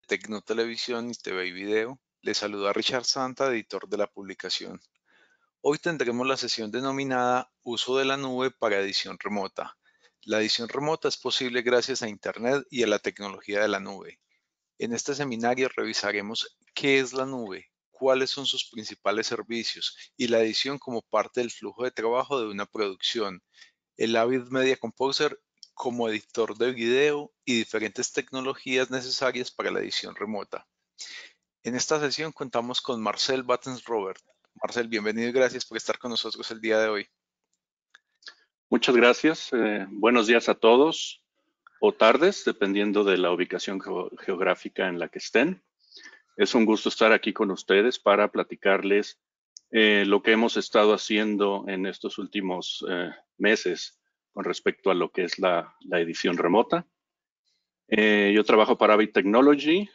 Tecnotelevisión y TV y Video. Les saluda Richard Santa, editor de la publicación. Hoy tendremos la sesión denominada Uso de la nube para edición remota. La edición remota es posible gracias a Internet y a la tecnología de la nube. En este seminario revisaremos qué es la nube, cuáles son sus principales servicios y la edición como parte del flujo de trabajo de una producción, el Avid Media Composer como editor de video y diferentes tecnologías necesarias para la edición remota. En esta sesión contamos con Marcel Battens-Robert. Marcel, bienvenido y gracias por estar con nosotros el día de hoy. Muchas gracias. Buenos días a todos o tardes, dependiendo de la ubicación geográfica en la que estén. Es un gusto estar aquí con ustedes para platicarles lo que hemos estado haciendo en estos últimos meses con respecto a lo que es la edición remota. Yo trabajo para Avid Technology.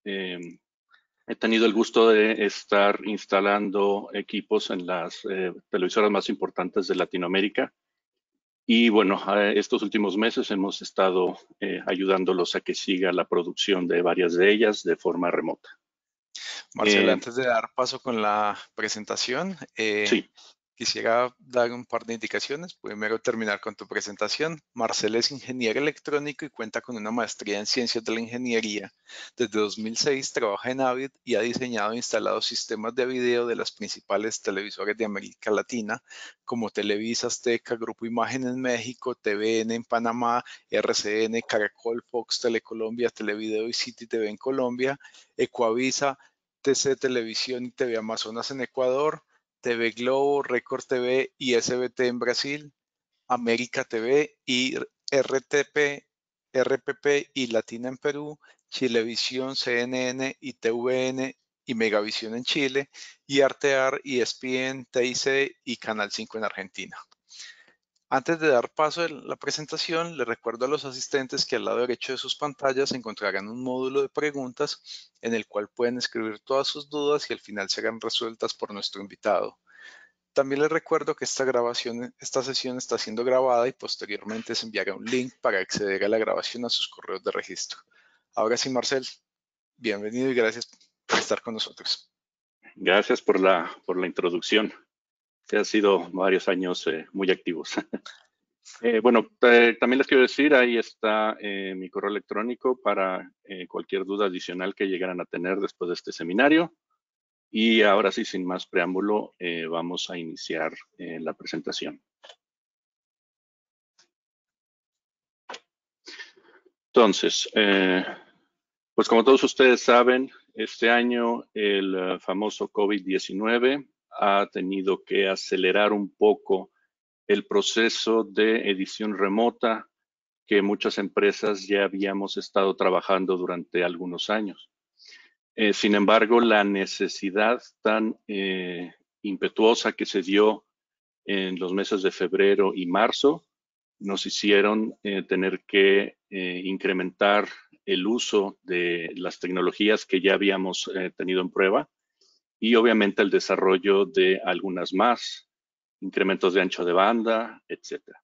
He tenido el gusto de estar instalando equipos en las televisoras más importantes de Latinoamérica. Y bueno, estos últimos meses hemos estado ayudándolos a que siga la producción de varias de ellas de forma remota. Marcel, antes de dar paso con la presentación, Sí, quisiera dar un par de indicaciones. Primero, terminar con tu presentación. Marcel es ingeniero electrónico y cuenta con una maestría en ciencias de la ingeniería. Desde 2006 trabaja en Avid y ha diseñado e instalado sistemas de video de las principales televisoras de América Latina, como Televisa, Azteca, Grupo Imagen en México, TVN en Panamá, RCN, Caracol, Fox, Telecolombia, Televideo y City TV en Colombia, Ecuavisa, TC Televisión y TV Amazonas en Ecuador, TV Globo, Record TV y SBT en Brasil, América TV y RTP, RPP y Latina en Perú, Chilevisión, CNN y TVN y Megavisión en Chile, y Artear, ESPN, TIC y Canal 5 en Argentina. Antes de dar paso a la presentación, les recuerdo a los asistentes que al lado derecho de sus pantallas encontrarán un módulo de preguntas en el cual pueden escribir todas sus dudas y al final serán resueltas por nuestro invitado. También les recuerdo que esta sesión está siendo grabada y posteriormente se enviará un link para acceder a la grabación a sus correos de registro. Ahora sí, Marcel, bienvenido y gracias por estar con nosotros. gracias por la introducción. Que ha sido varios años muy activos. Bueno, también les quiero decir, ahí está mi correo electrónico para cualquier duda adicional que llegaran a tener después de este seminario. Y ahora sí, sin más preámbulo, vamos a iniciar la presentación. Entonces, pues como todos ustedes saben, este año el famoso COVID-19 ha tenido que acelerar un poco el proceso de edición remota que muchas empresas ya habíamos estado trabajando durante algunos años. Sin embargo, la necesidad tan impetuosa que se dio en los meses de febrero y marzo nos hicieron tener que incrementar el uso de las tecnologías que ya habíamos tenido en prueba y obviamente el desarrollo de algunas más, incrementos de ancho de banda, etcétera.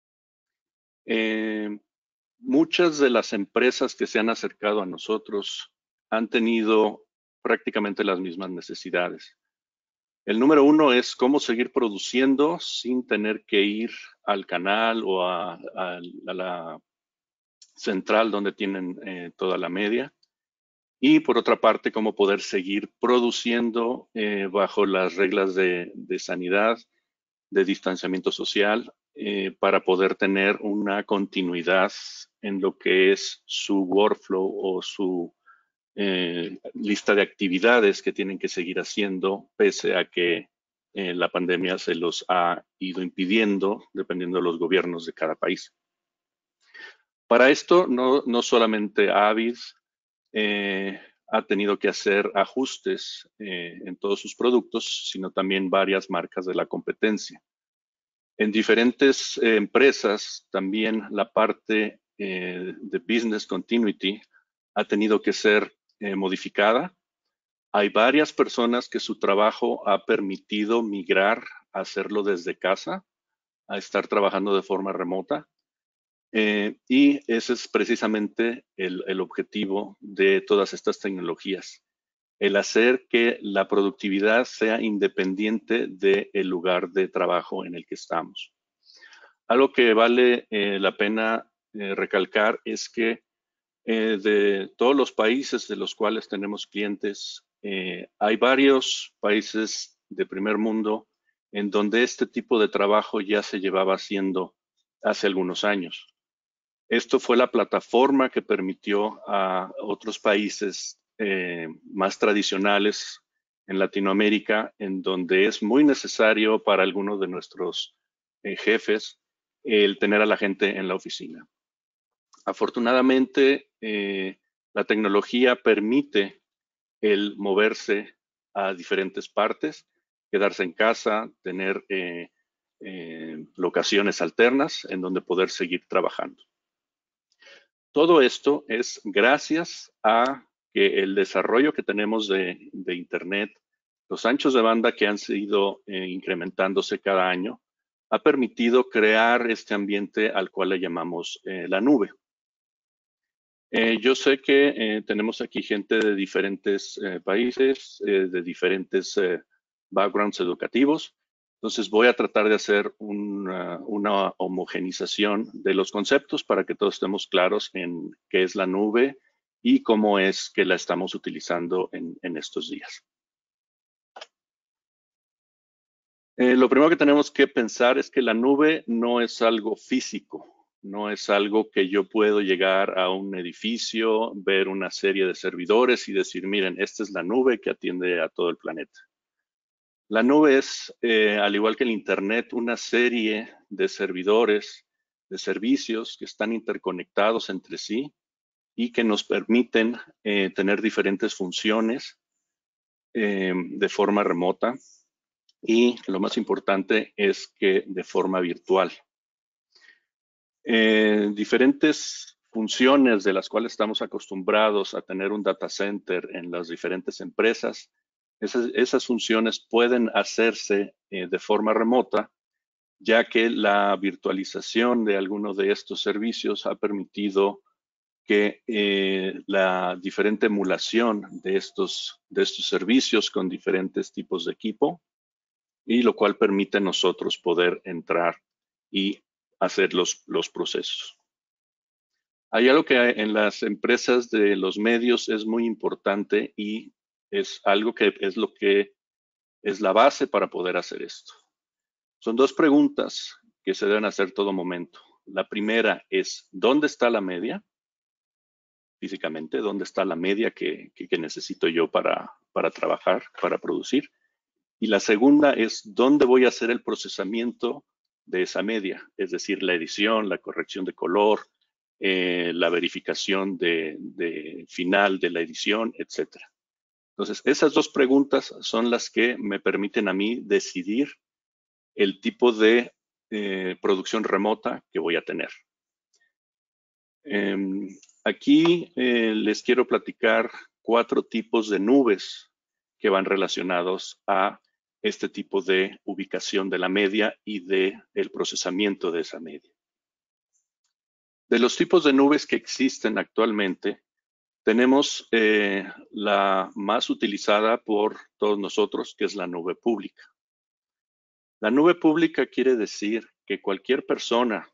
Muchas de las empresas que se han acercado a nosotros han tenido prácticamente las mismas necesidades. El número uno es cómo seguir produciendo sin tener que ir al canal o a la central donde tienen toda la media. Y por otra parte, cómo poder seguir produciendo bajo las reglas de sanidad, de distanciamiento social, para poder tener una continuidad en lo que es su workflow o su lista de actividades que tienen que seguir haciendo, pese a que la pandemia se los ha ido impidiendo, dependiendo de los gobiernos de cada país. Para esto, no solamente Avid ha tenido que hacer ajustes en todos sus productos, sino también varias marcas de la competencia. En diferentes empresas, también la parte de business continuity ha tenido que ser modificada. Hay varias personas que su trabajo ha permitido migrar a hacerlo desde casa, a estar trabajando de forma remota. Y ese es precisamente el objetivo de todas estas tecnologías, el hacer que la productividad sea independiente del lugar de trabajo en el que estamos. Algo que vale la pena recalcar es que de todos los países de los cuales tenemos clientes, hay varios países de primer mundo en donde este tipo de trabajo ya se llevaba haciendo hace algunos años. Esto fue la plataforma que permitió a otros países más tradicionales en Latinoamérica, en donde es muy necesario para algunos de nuestros jefes el tener a la gente en la oficina. Afortunadamente, la tecnología permite el moverse a diferentes partes, quedarse en casa, tener locaciones alternas en donde poder seguir trabajando. Todo esto es gracias a que el desarrollo que tenemos de Internet, los anchos de banda que han sido incrementándose cada año, ha permitido crear este ambiente al cual le llamamos la nube. Yo sé que tenemos aquí gente de diferentes países, de diferentes backgrounds educativos. Entonces voy a tratar de hacer una homogenización de los conceptos para que todos estemos claros en qué es la nube y cómo es que la estamos utilizando en estos días. Lo primero que tenemos que pensar es que la nube no es algo físico. No es algo que yo puedo llegar a un edificio, ver una serie de servidores y decir, miren, esta es la nube que atiende a todo el planeta. La nube es, al igual que el Internet, una serie de servidores, de servicios que están interconectados entre sí y que nos permiten tener diferentes funciones de forma remota y lo más importante es que de forma virtual. Diferentes funciones de las cuales estamos acostumbrados a tener un data center en las diferentes empresas, esas funciones pueden hacerse de forma remota, ya que la virtualización de algunos de estos servicios ha permitido que la diferente emulación de estos servicios con diferentes tipos de equipo, y lo cual permite a nosotros poder entrar y hacer los procesos. Hay algo que en las empresas de los medios es muy importante y es algo que es lo que es la base para poder hacer esto. Son dos preguntas que se deben hacer todo momento. La primera es, ¿dónde está la media? Físicamente, ¿dónde está la media que necesito yo para trabajar, para producir? Y la segunda es, ¿dónde voy a hacer el procesamiento de esa media? Es decir, la edición, la corrección de color, la verificación de final de la edición, etcétera. Entonces, esas dos preguntas son las que me permiten a mí decidir el tipo de producción remota que voy a tener. Aquí les quiero platicar 4 tipos de nubes que van relacionados a este tipo de ubicación de la media y del procesamiento de esa media. De los tipos de nubes que existen actualmente, tenemos la más utilizada por todos nosotros, que es la nube pública. La nube pública quiere decir que cualquier persona,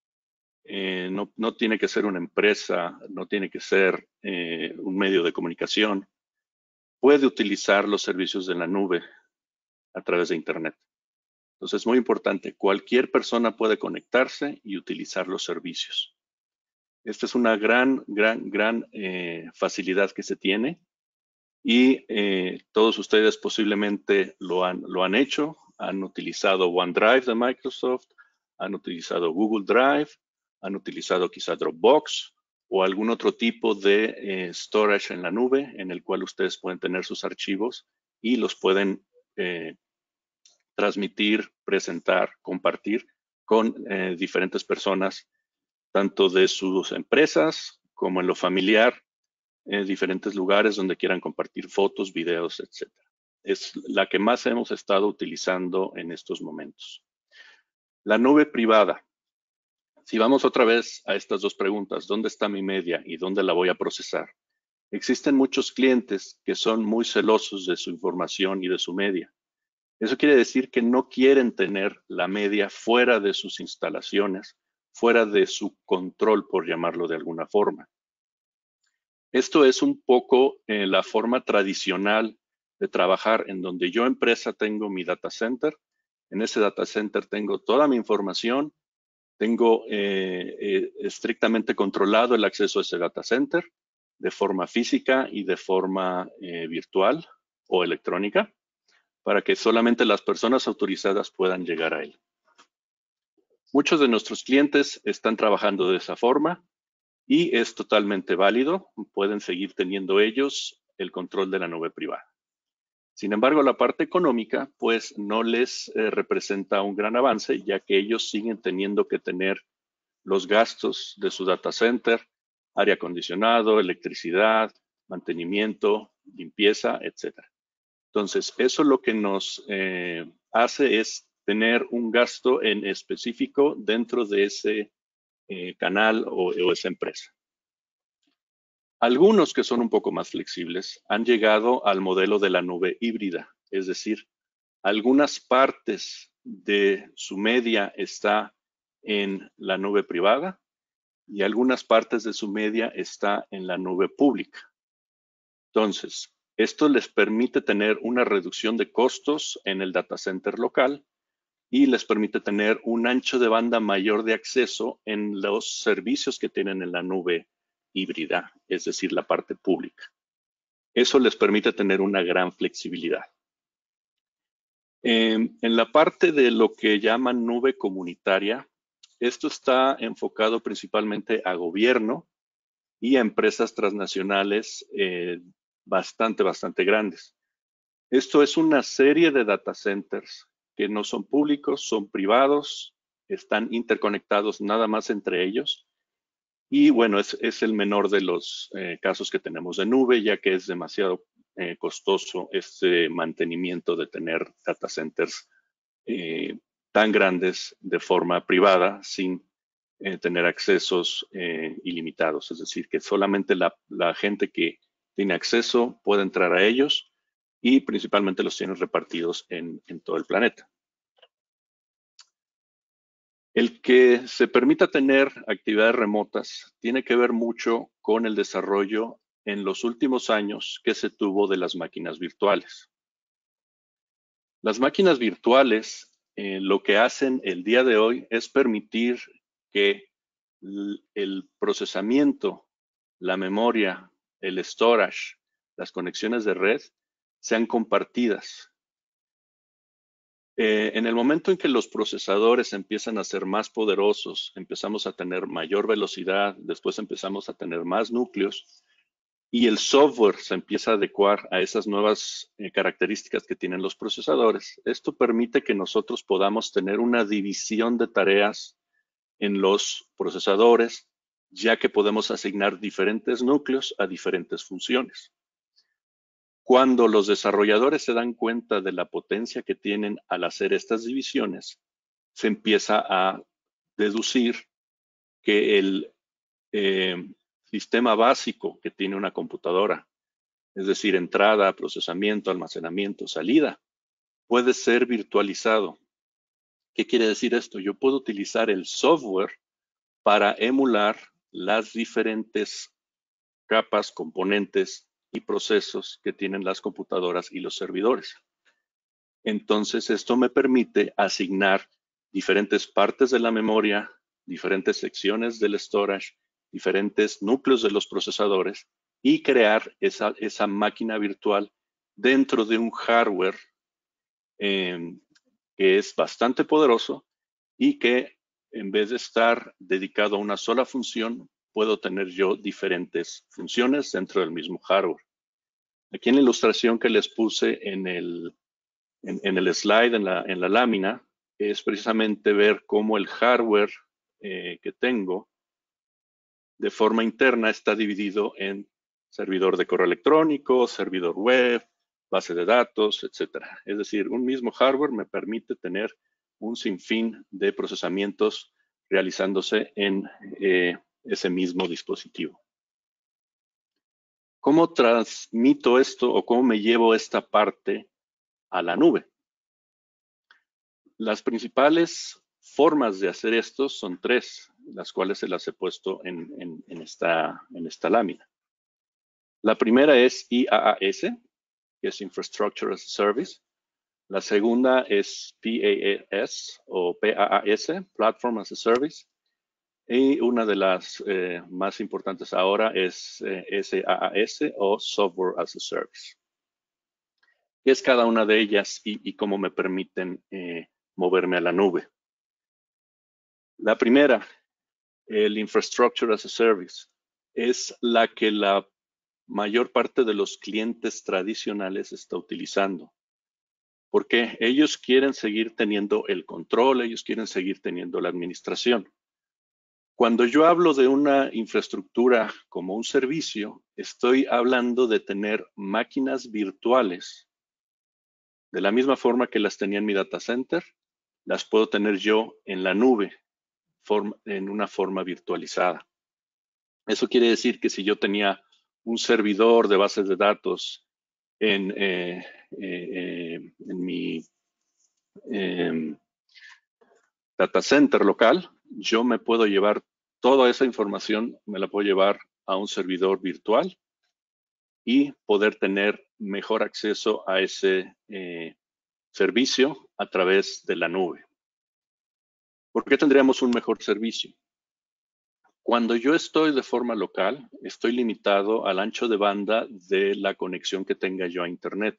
no tiene que ser una empresa, no tiene que ser un medio de comunicación, puede utilizar los servicios de la nube a través de Internet. Entonces es muy importante, cualquier persona puede conectarse y utilizar los servicios. Esta es una gran facilidad que se tiene y todos ustedes posiblemente lo han hecho, han utilizado OneDrive de Microsoft, han utilizado Google Drive, han utilizado quizá Dropbox o algún otro tipo de storage en la nube en el cual ustedes pueden tener sus archivos y los pueden transmitir, presentar, compartir con diferentes personas, tanto de sus empresas como en lo familiar, en diferentes lugares donde quieran compartir fotos, videos, etc. Es la que más hemos estado utilizando en estos momentos. La nube privada. Si vamos otra vez a estas dos preguntas, ¿dónde está mi media y dónde la voy a procesar? Existen muchos clientes que son muy celosos de su información y de su media. Eso quiere decir que no quieren tener la media fuera de sus instalaciones, fuera de su control, por llamarlo de alguna forma. Esto es un poco la forma tradicional de trabajar, en donde yo, empresa, tengo mi data center. En ese data center tengo toda mi información, tengo estrictamente controlado el acceso a ese data center de forma física y de forma virtual o electrónica, para que solamente las personas autorizadas puedan llegar a él. Muchos de nuestros clientes están trabajando de esa forma y es totalmente válido. Pueden seguir teniendo ellos el control de la nube privada. Sin embargo, la parte económica, pues, no les representa un gran avance, ya que ellos siguen teniendo que tener los gastos de su data center, aire acondicionado, electricidad, mantenimiento, limpieza, etcétera. Entonces, eso lo que nos hace es tener un gasto en específico dentro de ese canal o esa empresa. Algunos que son un poco más flexibles han llegado al modelo de la nube híbrida, es decir, algunas partes de su media está en la nube privada y algunas partes de su media está en la nube pública. Entonces, esto les permite tener una reducción de costos en el data center local y les permite tener un ancho de banda mayor de acceso en los servicios que tienen en la nube híbrida, es decir, la parte pública. Eso les permite tener una gran flexibilidad. En la parte de lo que llaman nube comunitaria, esto está enfocado principalmente a gobierno y a empresas transnacionales bastante grandes. Esto es una serie de data centers que no son públicos, son privados, están interconectados nada más entre ellos. Y bueno, es el menor de los casos que tenemos de nube, ya que es demasiado costoso este mantenimiento de tener data centers tan grandes de forma privada sin tener accesos ilimitados. Es decir, que solamente la gente que tiene acceso puede entrar a ellos y principalmente los tienen repartidos en todo el planeta. El que se permita tener actividades remotas tiene que ver mucho con el desarrollo en los últimos años que se tuvo de las máquinas virtuales. Las máquinas virtuales lo que hacen el día de hoy es permitir que el procesamiento, la memoria, el storage, las conexiones de red sean compartidas. En el momento en que los procesadores empiezan a ser más poderosos, empezamos a tener mayor velocidad, después empezamos a tener más núcleos y el software se empieza a adecuar a esas nuevas características que tienen los procesadores. Esto permite que nosotros podamos tener una división de tareas en los procesadores, ya que podemos asignar diferentes núcleos a diferentes funciones. Cuando los desarrolladores se dan cuenta de la potencia que tienen al hacer estas divisiones, se empieza a deducir que el sistema básico que tiene una computadora, es decir, entrada, procesamiento, almacenamiento, salida, puede ser virtualizado. ¿Qué quiere decir esto? Yo puedo utilizar el software para emular las diferentes capas, componentes y procesos que tienen las computadoras y los servidores. Entonces, esto me permite asignar diferentes partes de la memoria, diferentes secciones del storage, diferentes núcleos de los procesadores y crear esa máquina virtual dentro de un hardware que es bastante poderoso y que en vez de estar dedicado a una sola función, puedo tener yo diferentes funciones dentro del mismo hardware. Aquí en la ilustración que les puse en el slide, en la lámina, es precisamente ver cómo el hardware que tengo de forma interna está dividido en servidor de correo electrónico, servidor web, base de datos, etcétera. Es decir, un mismo hardware me permite tener un sinfín de procesamientos realizándose en ese mismo dispositivo. ¿Cómo transmito esto o cómo me llevo esta parte a la nube? Las principales formas de hacer esto son tres, las cuales se las he puesto en esta lámina. La primera es IaaS, que es Infrastructure as a Service. La segunda es PaaS o PaaS, Platform as a Service. Y una de las más importantes ahora es SaaS o Software as a Service. ¿Qué es cada una de ellas y cómo me permiten moverme a la nube? La primera, el Infrastructure as a Service, es la que la mayor parte de los clientes tradicionales está utilizando. Porque ellos quieren seguir teniendo el control, ellos quieren seguir teniendo la administración. Cuando yo hablo de una infraestructura como un servicio, estoy hablando de tener máquinas virtuales. De la misma forma que las tenía en mi data center, las puedo tener yo en la nube, en una forma virtualizada. Eso quiere decir que si yo tenía un servidor de bases de datos en mi data center local, yo me puedo llevar toda esa información, me la puedo llevar a un servidor virtual y poder tener mejor acceso a ese servicio a través de la nube. ¿Por qué tendríamos un mejor servicio? Cuando yo estoy de forma local, estoy limitado al ancho de banda de la conexión que tenga yo a Internet.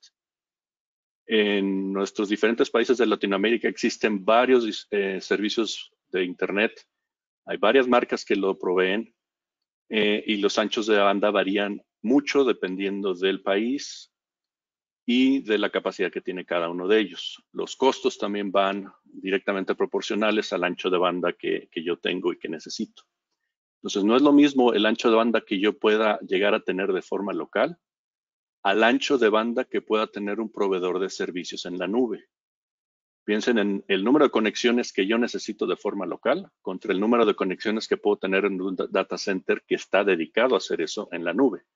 En nuestros diferentes países de Latinoamérica existen varios servicios de Internet. Hay varias marcas que lo proveen y los anchos de banda varían mucho dependiendo del país y de la capacidad que tiene cada uno de ellos. Los costos también van directamente proporcionales al ancho de banda que yo tengo y que necesito. Entonces, no es lo mismo el ancho de banda que yo pueda llegar a tener de forma local al ancho de banda que pueda tener un proveedor de servicios en la nube. Piensen en el número de conexiones que yo necesito de forma local contra el número de conexiones que puedo tener en un data center que está dedicado a hacer eso en la nube.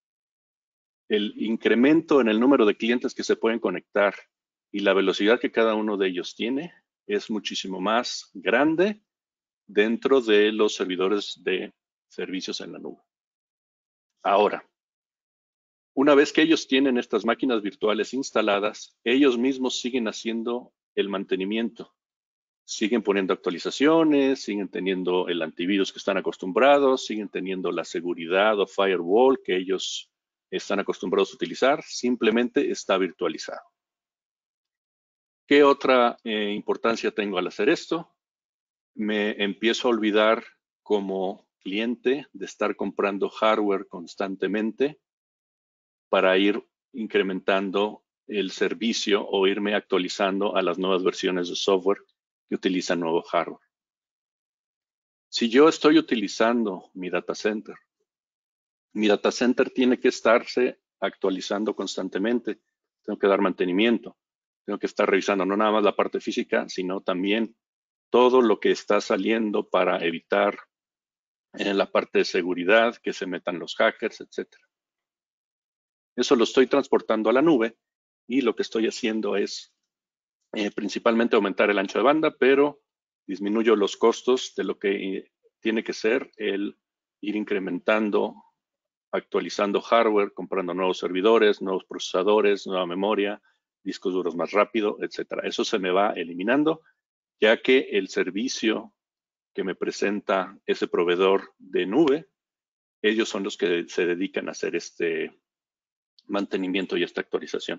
El incremento en el número de clientes que se pueden conectar y la velocidad que cada uno de ellos tiene es muchísimo más grande dentro de los servidores de servicios en la nube. Ahora, una vez que ellos tienen estas máquinas virtuales instaladas, ellos mismos siguen haciendo el mantenimiento. Siguen poniendo actualizaciones, siguen teniendo el antivirus que están acostumbrados, siguen teniendo la seguridad o firewall que ellos están acostumbrados a utilizar, simplemente está virtualizado. ¿Qué otra importancia tengo al hacer esto? Me empiezo a olvidar como cliente de estar comprando hardware constantemente para ir incrementando el servicio o irme actualizando a las nuevas versiones de software que utilizan nuevo hardware. Si yo estoy utilizando mi data center tiene que estarse actualizando constantemente. Tengo que dar mantenimiento. Tengo que estar revisando no nada más la parte física, sino también todo lo que está saliendo para evitar en la parte de seguridad, que se metan los hackers, etc. Eso lo estoy transportando a la nube y lo que estoy haciendo es principalmente aumentar el ancho de banda, pero disminuyo los costos de lo que tiene que ser el ir incrementando, actualizando hardware, comprando nuevos servidores, nuevos procesadores, nueva memoria, discos duros más rápido, etc. Eso se me va eliminando, ya que el servicio que me presenta ese proveedor de nube, ellos son los que se dedican a hacer este mantenimiento y esta actualización.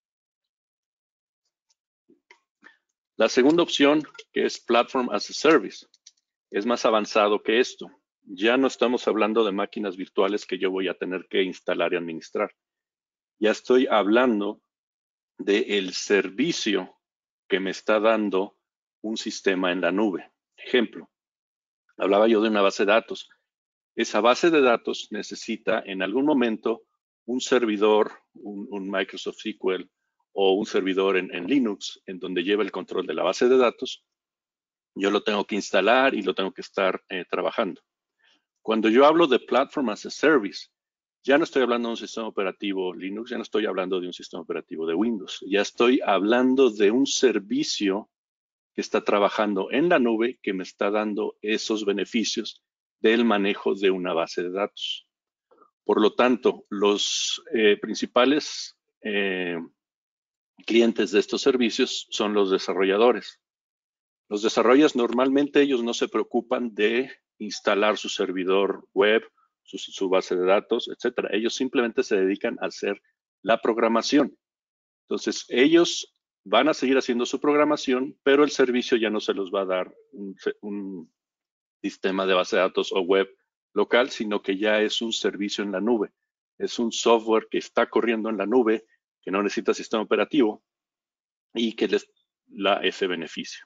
La segunda opción, que es Platform as a Service, es más avanzado que esto. Ya no estamos hablando de máquinas virtuales que yo voy a tener que instalar y administrar. Ya estoy hablando del servicio que me está dando un sistema en la nube. Ejemplo, hablaba yo de una base de datos. Esa base de datos necesita en algún momento un servidor, un Microsoft SQL o un servidor en Linux en donde lleva el control de la base de datos Yo lo tengo que instalar y lo tengo que estar trabajando. Cuando yo hablo de Platform as a Service, ya no estoy hablando de un sistema operativo Linux, ya no estoy hablando de un sistema operativo de Windows, ya estoy hablando de un servicio que está trabajando en la nube que me está dando esos beneficios del manejo de una base de datos. Por lo tanto, los principales clientes de estos servicios son los desarrolladores. Los desarrolladores normalmente ellos no se preocupan de instalar su servidor web, su base de datos, etcétera. Ellos simplemente se dedican a hacer la programación. Entonces, ellos van a seguir haciendo su programación, pero el servicio ya no se los va a dar un sistema de base de datos o web local, sino que ya es un servicio en la nube. Es un software que está corriendo en la nube, que no necesita sistema operativo y que les da ese beneficio.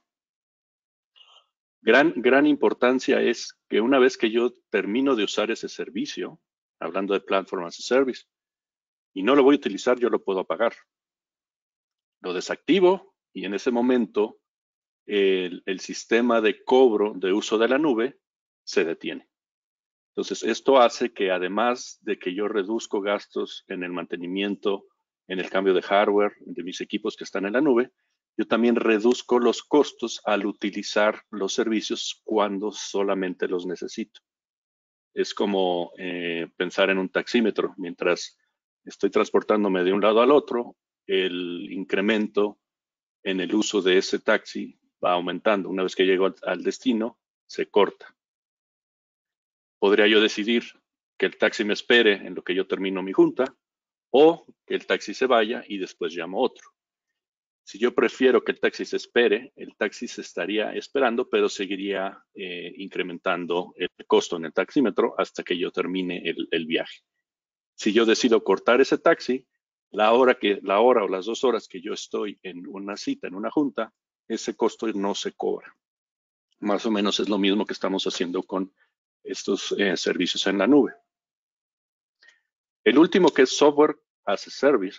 Gran importancia es que una vez que yo termino de usar ese servicio, hablando de Platform as a Service, y no lo voy a utilizar, yo lo puedo apagar. Lo desactivo y en ese momento el sistema de cobro de uso de la nube se detiene. Entonces, esto hace que además de que yo reduzco gastos en el mantenimiento, en el cambio de hardware de mis equipos que están en la nube, yo también reduzco los costos al utilizar los servicios cuando solamente los necesito. Es como pensar en un taxímetro. Mientras estoy transportándome de un lado al otro, el incremento en el uso de ese taxi va aumentando. Una vez que llego al destino, se corta. Podría yo decidir que el taxi me espere en lo que yo termino mi junta o que el taxi se vaya y después llamo otro. Si yo prefiero que el taxi se espere, el taxi se estaría esperando, pero seguiría incrementando el costo en el taxímetro hasta que yo termine el viaje. Si yo decido cortar ese taxi, la hora o las 2 horas que yo estoy en una cita, en una junta, ese costo no se cobra. Más o menos es lo mismo que estamos haciendo con estos servicios en la nube. El último, que es Software as a Service,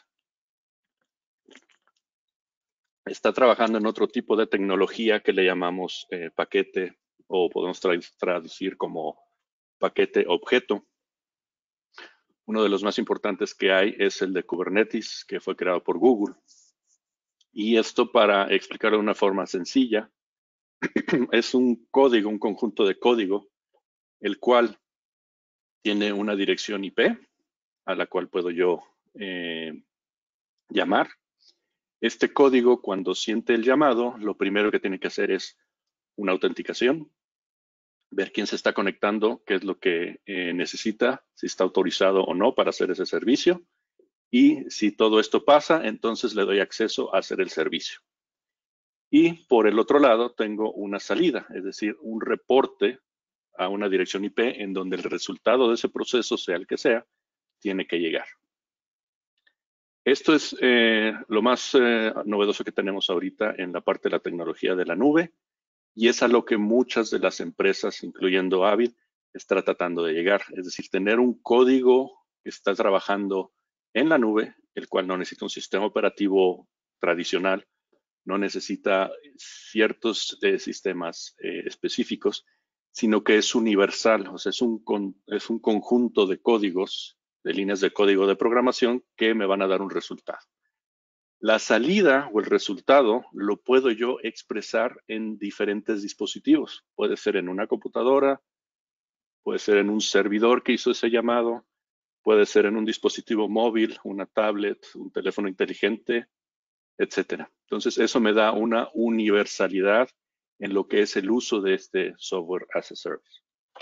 está trabajando en otro tipo de tecnología que le llamamos paquete, o podemos traducir como paquete objeto. Uno de los más importantes que hay es el de Kubernetes, que fue creado por Google. Y esto, para explicarlo de una forma sencilla, es un código, un conjunto de código, el cual tiene una dirección IP a la cual puedo yo llamar. Este código, cuando siente el llamado, lo primero que tiene que hacer es una autenticación, ver quién se está conectando, qué es lo que necesita, si está autorizado o no para hacer ese servicio. Y si todo esto pasa, entonces le doy acceso a hacer el servicio. Y por el otro lado tengo una salida, es decir, un reporte a una dirección IP en donde el resultado de ese proceso, sea el que sea, tiene que llegar. Esto es lo más novedoso que tenemos ahorita en la parte de la tecnología de la nube, y es a lo que muchas de las empresas, incluyendo Avid, está tratando de llegar. Es decir, tener un código que está trabajando en la nube, el cual no necesita un sistema operativo tradicional, no necesita ciertos sistemas específicos, sino que es universal, o sea, es un conjunto de códigos, de líneas de código de programación que me van a dar un resultado. La salida o el resultado lo puedo yo expresar en diferentes dispositivos. Puede ser en una computadora, puede ser en un servidor que hizo ese llamado, puede ser en un dispositivo móvil, una tablet, un teléfono inteligente, etcétera. Entonces, eso me da una universalidad en lo que es el uso de este software as a service.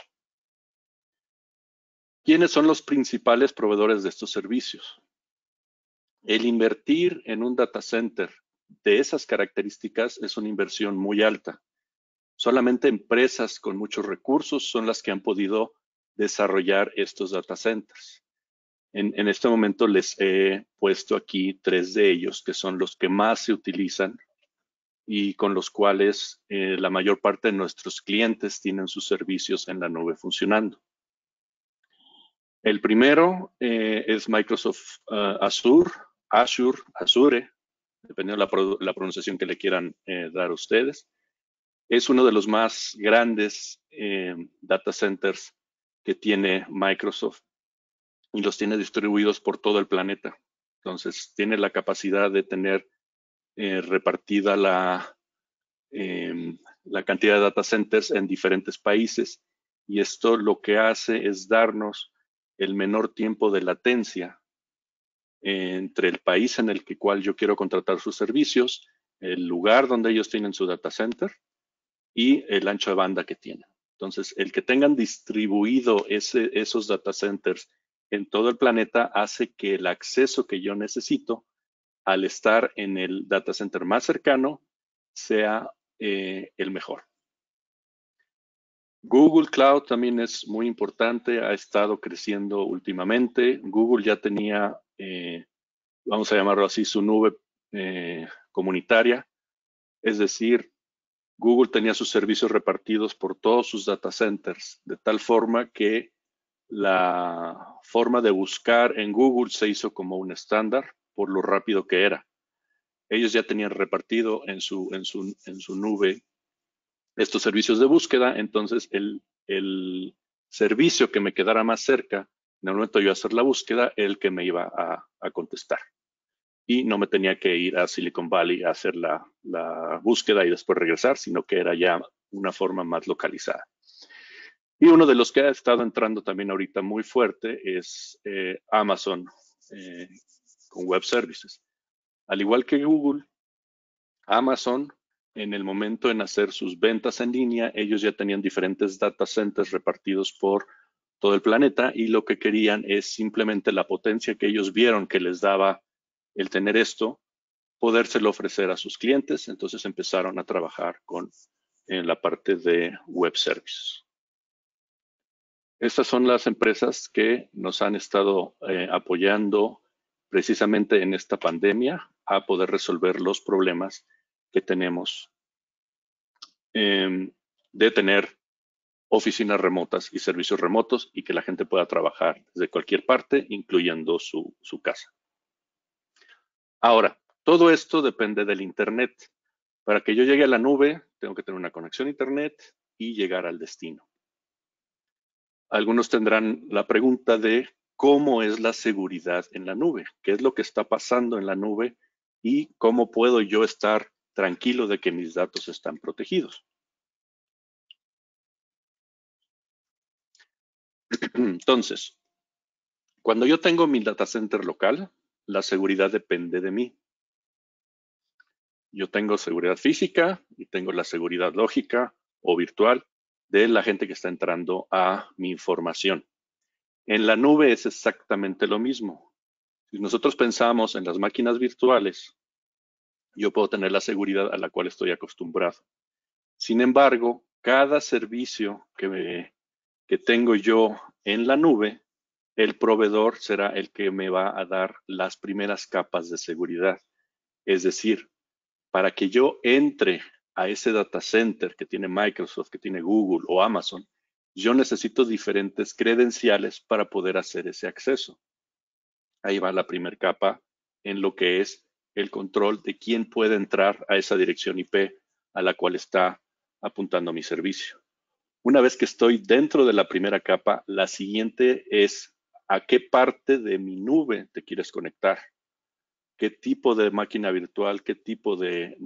¿Quiénes son los principales proveedores de estos servicios? El invertir en un data center de esas características es una inversión muy alta. Solamente empresas con muchos recursos son las que han podido desarrollar estos data centers. En este momento les he puesto aquí 3 de ellos, que son los que más se utilizan y con los cuales la mayor parte de nuestros clientes tienen sus servicios en la nube funcionando. El primero es Microsoft Azure, dependiendo de la pronunciación que le quieran dar ustedes. Es uno de los más grandes data centers que tiene Microsoft y los tiene distribuidos por todo el planeta. Entonces, tiene la capacidad de tener repartida la cantidad de data centers en diferentes países, y esto lo que hace es darnos el menor tiempo de latencia entre el país en el cual yo quiero contratar sus servicios, el lugar donde ellos tienen su data center y el ancho de banda que tienen. Entonces, el que tengan distribuido esos data centers en todo el planeta hace que el acceso que yo necesito al estar en el data center más cercano sea el mejor. Google Cloud también es muy importante, ha estado creciendo últimamente. Google ya tenía, vamos a llamarlo así, su nube comunitaria, es decir, Google tenía sus servicios repartidos por todos sus data centers, de tal forma que la forma de buscar en Google se hizo como un estándar por lo rápido que era. Ellos ya tenían repartido en su nube estos servicios de búsqueda, entonces el servicio que me quedara más cerca, en el momento de yo hacer la búsqueda, el que me iba a contestar. Y no me tenía que ir a Silicon Valley a hacer la búsqueda y después regresar, sino que era ya una forma más localizada. Y uno de los que ha estado entrando también ahorita muy fuerte es Amazon con Web Services. Al igual que Google, Amazon, en el momento en hacer sus ventas en línea, ellos ya tenían diferentes data centers repartidos por todo el planeta, y lo que querían es simplemente la potencia que ellos vieron que les daba el tener esto, podérselo ofrecer a sus clientes. Entonces empezaron a trabajar en la parte de web services. Estas son las empresas que nos han estado apoyando precisamente en esta pandemia a poder resolver los problemas que tenemos de tener oficinas remotas y servicios remotos, y que la gente pueda trabajar desde cualquier parte, incluyendo su casa. Ahora, todo esto depende del Internet. Para que yo llegue a la nube, tengo que tener una conexión a Internet y llegar al destino. Algunos tendrán la pregunta de cómo es la seguridad en la nube, qué es lo que está pasando en la nube y cómo puedo yo estar tranquilo de que mis datos están protegidos. Entonces, cuando yo tengo mi data center local, la seguridad depende de mí. Yo tengo seguridad física y tengo la seguridad lógica o virtual de la gente que está entrando a mi información. En la nube es exactamente lo mismo. Si nosotros pensamos en las máquinas virtuales, yo puedo tener la seguridad a la cual estoy acostumbrado. Sin embargo, cada servicio que tengo yo en la nube, el proveedor será el que me va a dar las primeras capas de seguridad. Es decir, para que yo entre a ese data center que tiene Microsoft, que tiene Google o Amazon, yo necesito diferentes credenciales para poder hacer ese acceso. Ahí va la primera capa en lo que es el control de quién puede entrar a esa dirección IP a la cual está apuntando mi servicio. Una vez que estoy dentro de la primera capa, la siguiente es a qué parte de mi nube te quieres conectar. ¿Qué tipo de máquina virtual, qué tipo de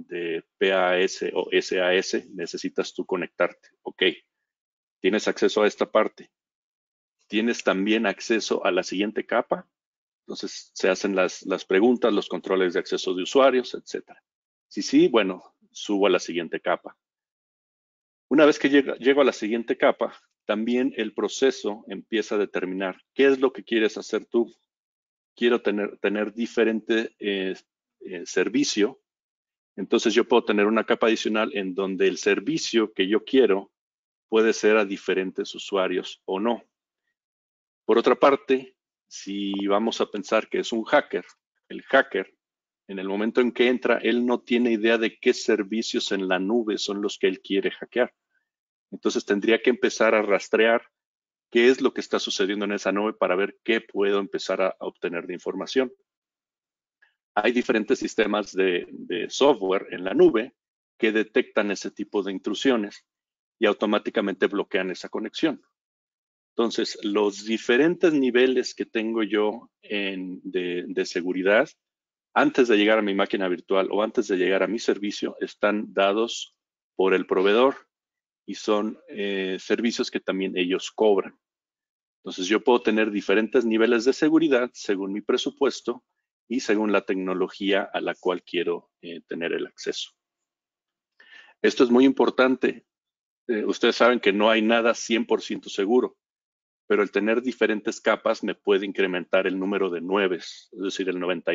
PAS o SAS necesitas tú conectarte? Ok, tienes acceso a esta parte. ¿Tienes también acceso a la siguiente capa? Entonces se hacen las preguntas, los controles de acceso de usuarios, etc. Si sí, bueno, subo a la siguiente capa. Una vez que llego a la siguiente capa, también el proceso empieza a determinar qué es lo que quieres hacer tú. Quiero tener diferente servicio. Entonces yo puedo tener una capa adicional en donde el servicio que yo quiero puede ser a diferentes usuarios o no. Por otra parte, si vamos a pensar que es un hacker, el hacker, en el momento en que entra, él no tiene idea de qué servicios en la nube son los que él quiere hackear. Entonces tendría que empezar a rastrear qué es lo que está sucediendo en esa nube para ver qué puedo empezar a obtener de información. Hay diferentes sistemas de software en la nube que detectan ese tipo de intrusiones y automáticamente bloquean esa conexión. Entonces, los diferentes niveles que tengo yo de seguridad antes de llegar a mi máquina virtual o antes de llegar a mi servicio están dados por el proveedor y son servicios que también ellos cobran. Entonces, yo puedo tener diferentes niveles de seguridad según mi presupuesto y según la tecnología a la cual quiero tener el acceso. Esto es muy importante. Ustedes saben que no hay nada 100% seguro, pero el tener diferentes capas me puede incrementar el número de nueves, es decir, el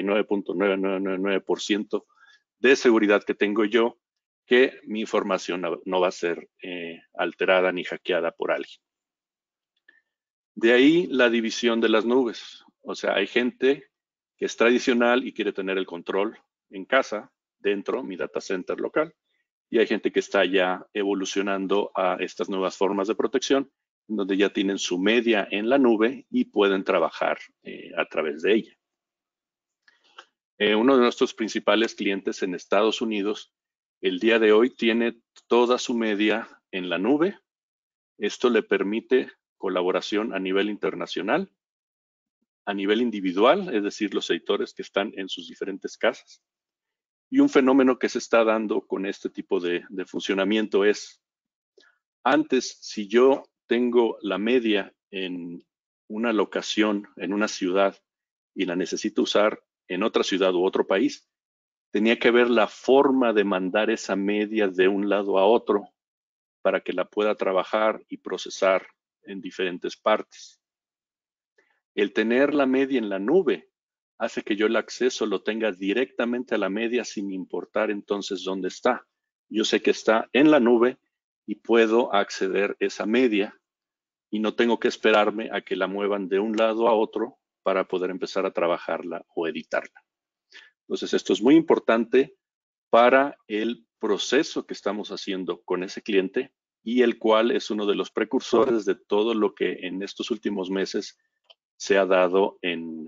99.9999% de seguridad que tengo yo, que mi información no va a ser alterada ni hackeada por alguien. De ahí la división de las nubes. O sea, hay gente que es tradicional y quiere tener el control en casa, dentro, mi data center local, y hay gente que está ya evolucionando a estas nuevas formas de protección, donde ya tienen su media en la nube y pueden trabajar a través de ella. Uno de nuestros principales clientes en Estados Unidos, el día de hoy tiene toda su media en la nube. Esto le permite colaboración a nivel internacional, a nivel individual, es decir, los editores que están en sus diferentes casas. Y un fenómeno que se está dando con este tipo de funcionamiento es, antes, si yo tengo la media en una locación, en una ciudad, y la necesito usar en otra ciudad u otro país, tenía que ver la forma de mandar esa media de un lado a otro para que la pueda trabajar y procesar en diferentes partes. El tener la media en la nube hace que yo el acceso lo tenga directamente a la media sin importar entonces dónde está. Yo sé que está en la nube y puedo acceder a esa media y no tengo que esperarme a que la muevan de un lado a otro para poder empezar a trabajarla o editarla. Entonces, esto es muy importante para el proceso que estamos haciendo con ese cliente y el cual es uno de los precursores de todo lo que en estos últimos meses se ha dado en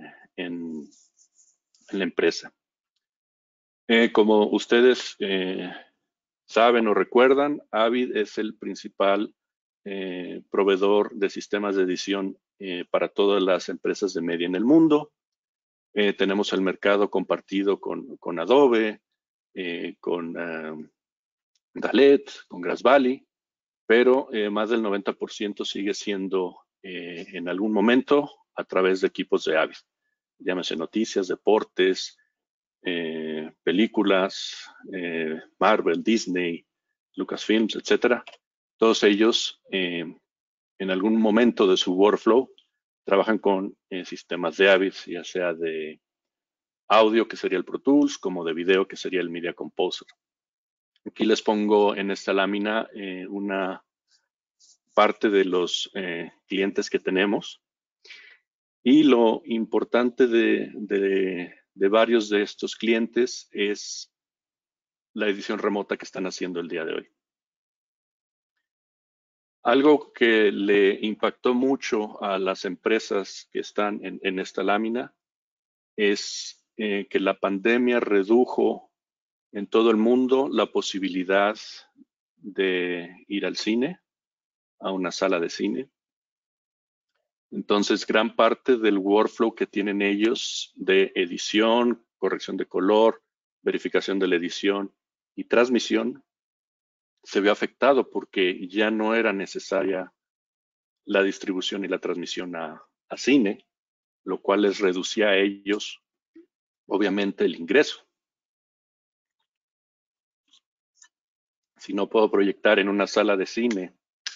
la empresa. Como ustedes saben o recuerdan, Avid es el principal proveedor de sistemas de edición para todas las empresas de media en el mundo. Tenemos el mercado compartido con Adobe, con Dalet, con Grass Valley, pero más del 90% sigue siendo en algún momento a través de equipos de Avid. Llámese noticias, deportes, películas, Marvel, Disney, Lucasfilms, etcétera. Todos ellos en algún momento de su workflow trabajan con sistemas de Avid, ya sea de audio, que sería el Pro Tools, como de video, que sería el Media Composer. Aquí les pongo en esta lámina una parte de los clientes que tenemos. Y lo importante de varios de estos clientes es la edición remota que están haciendo el día de hoy. Algo que le impactó mucho a las empresas que están en esta lámina es que la pandemia redujo en todo el mundo la posibilidad de ir al cine, a una sala de cine. Entonces, gran parte del workflow que tienen ellos de edición, corrección de color, verificación de la edición y transmisión se vio afectado porque ya no era necesaria la distribución y la transmisión a cine, lo cual les reducía a ellos, obviamente, el ingreso. Si no puedo proyectar en una sala de cine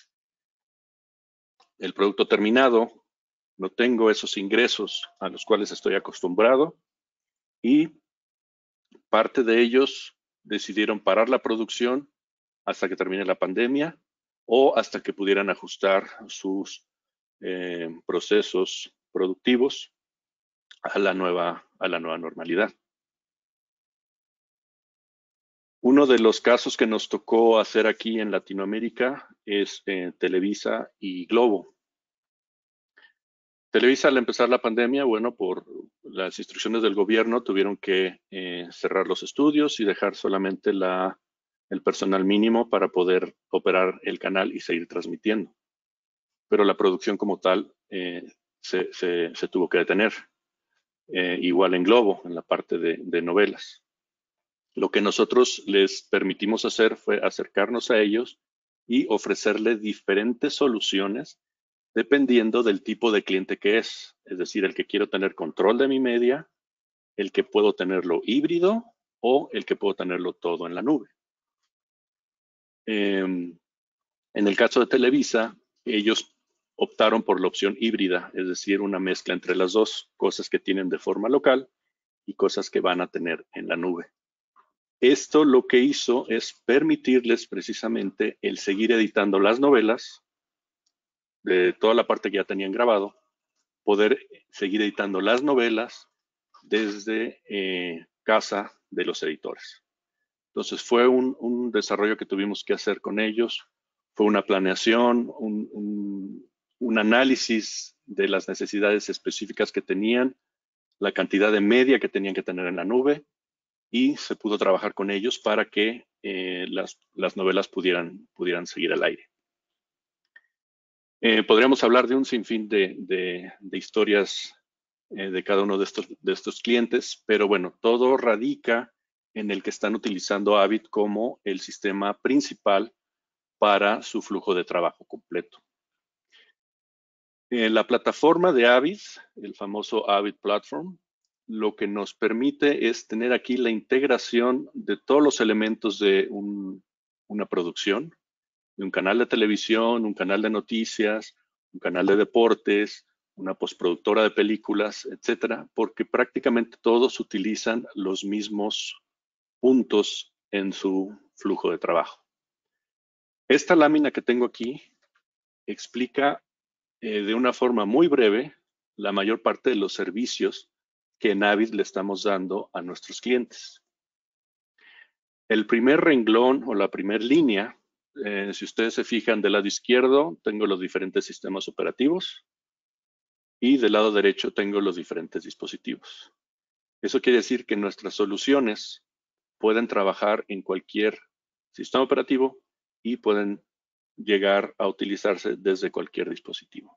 el producto terminado, no tengo esos ingresos a los cuales estoy acostumbrado y parte de ellos decidieron parar la producción hasta que termine la pandemia o hasta que pudieran ajustar sus procesos productivos a la nueva normalidad. Uno de los casos que nos tocó hacer aquí en Latinoamérica es Televisa y Globo. Televisa, al empezar la pandemia, bueno, por las instrucciones del gobierno, tuvieron que cerrar los estudios y dejar solamente la el personal mínimo para poder operar el canal y seguir transmitiendo. Pero la producción como tal se tuvo que detener. Igual en Globo, en la parte de novelas. Lo que nosotros les permitimos hacer fue acercarnos a ellos y ofrecerles diferentes soluciones dependiendo del tipo de cliente que es. Es decir, el que quiero tener control de mi media, el que puedo tenerlo híbrido o el que puedo tenerlo todo en la nube. En el caso de Televisa, ellos optaron por la opción híbrida, es decir, una mezcla entre las dos, cosas que tienen de forma local y cosas que van a tener en la nube. Esto lo que hizo es permitirles precisamente el seguir editando las novelas de toda la parte que ya tenían grabado, poder seguir editando las novelas desde casa de los editores. Entonces fue un desarrollo que tuvimos que hacer con ellos, fue una planeación, un análisis de las necesidades específicas que tenían, la cantidad de media que tenían que tener en la nube, y se pudo trabajar con ellos para que las novelas pudieran seguir al aire. Podríamos hablar de un sinfín de historias de cada uno de estos clientes, pero bueno, todo radica en el que están utilizando Avid como el sistema principal para su flujo de trabajo completo. La plataforma de Avid, el famoso Avid Platform, lo que nos permite es tener aquí la integración de todos los elementos de una producción, de un canal de televisión, un canal de noticias, un canal de deportes, una postproductora de películas, etcétera, porque prácticamente todos utilizan los mismos puntos en su flujo de trabajo. Esta lámina que tengo aquí explica de una forma muy breve la mayor parte de los servicios que en Avid le estamos dando a nuestros clientes. El primer renglón o la primera línea, si ustedes se fijan del lado izquierdo, tengo los diferentes sistemas operativos y del lado derecho tengo los diferentes dispositivos. Eso quiere decir que nuestras soluciones pueden trabajar en cualquier sistema operativo y pueden llegar a utilizarse desde cualquier dispositivo.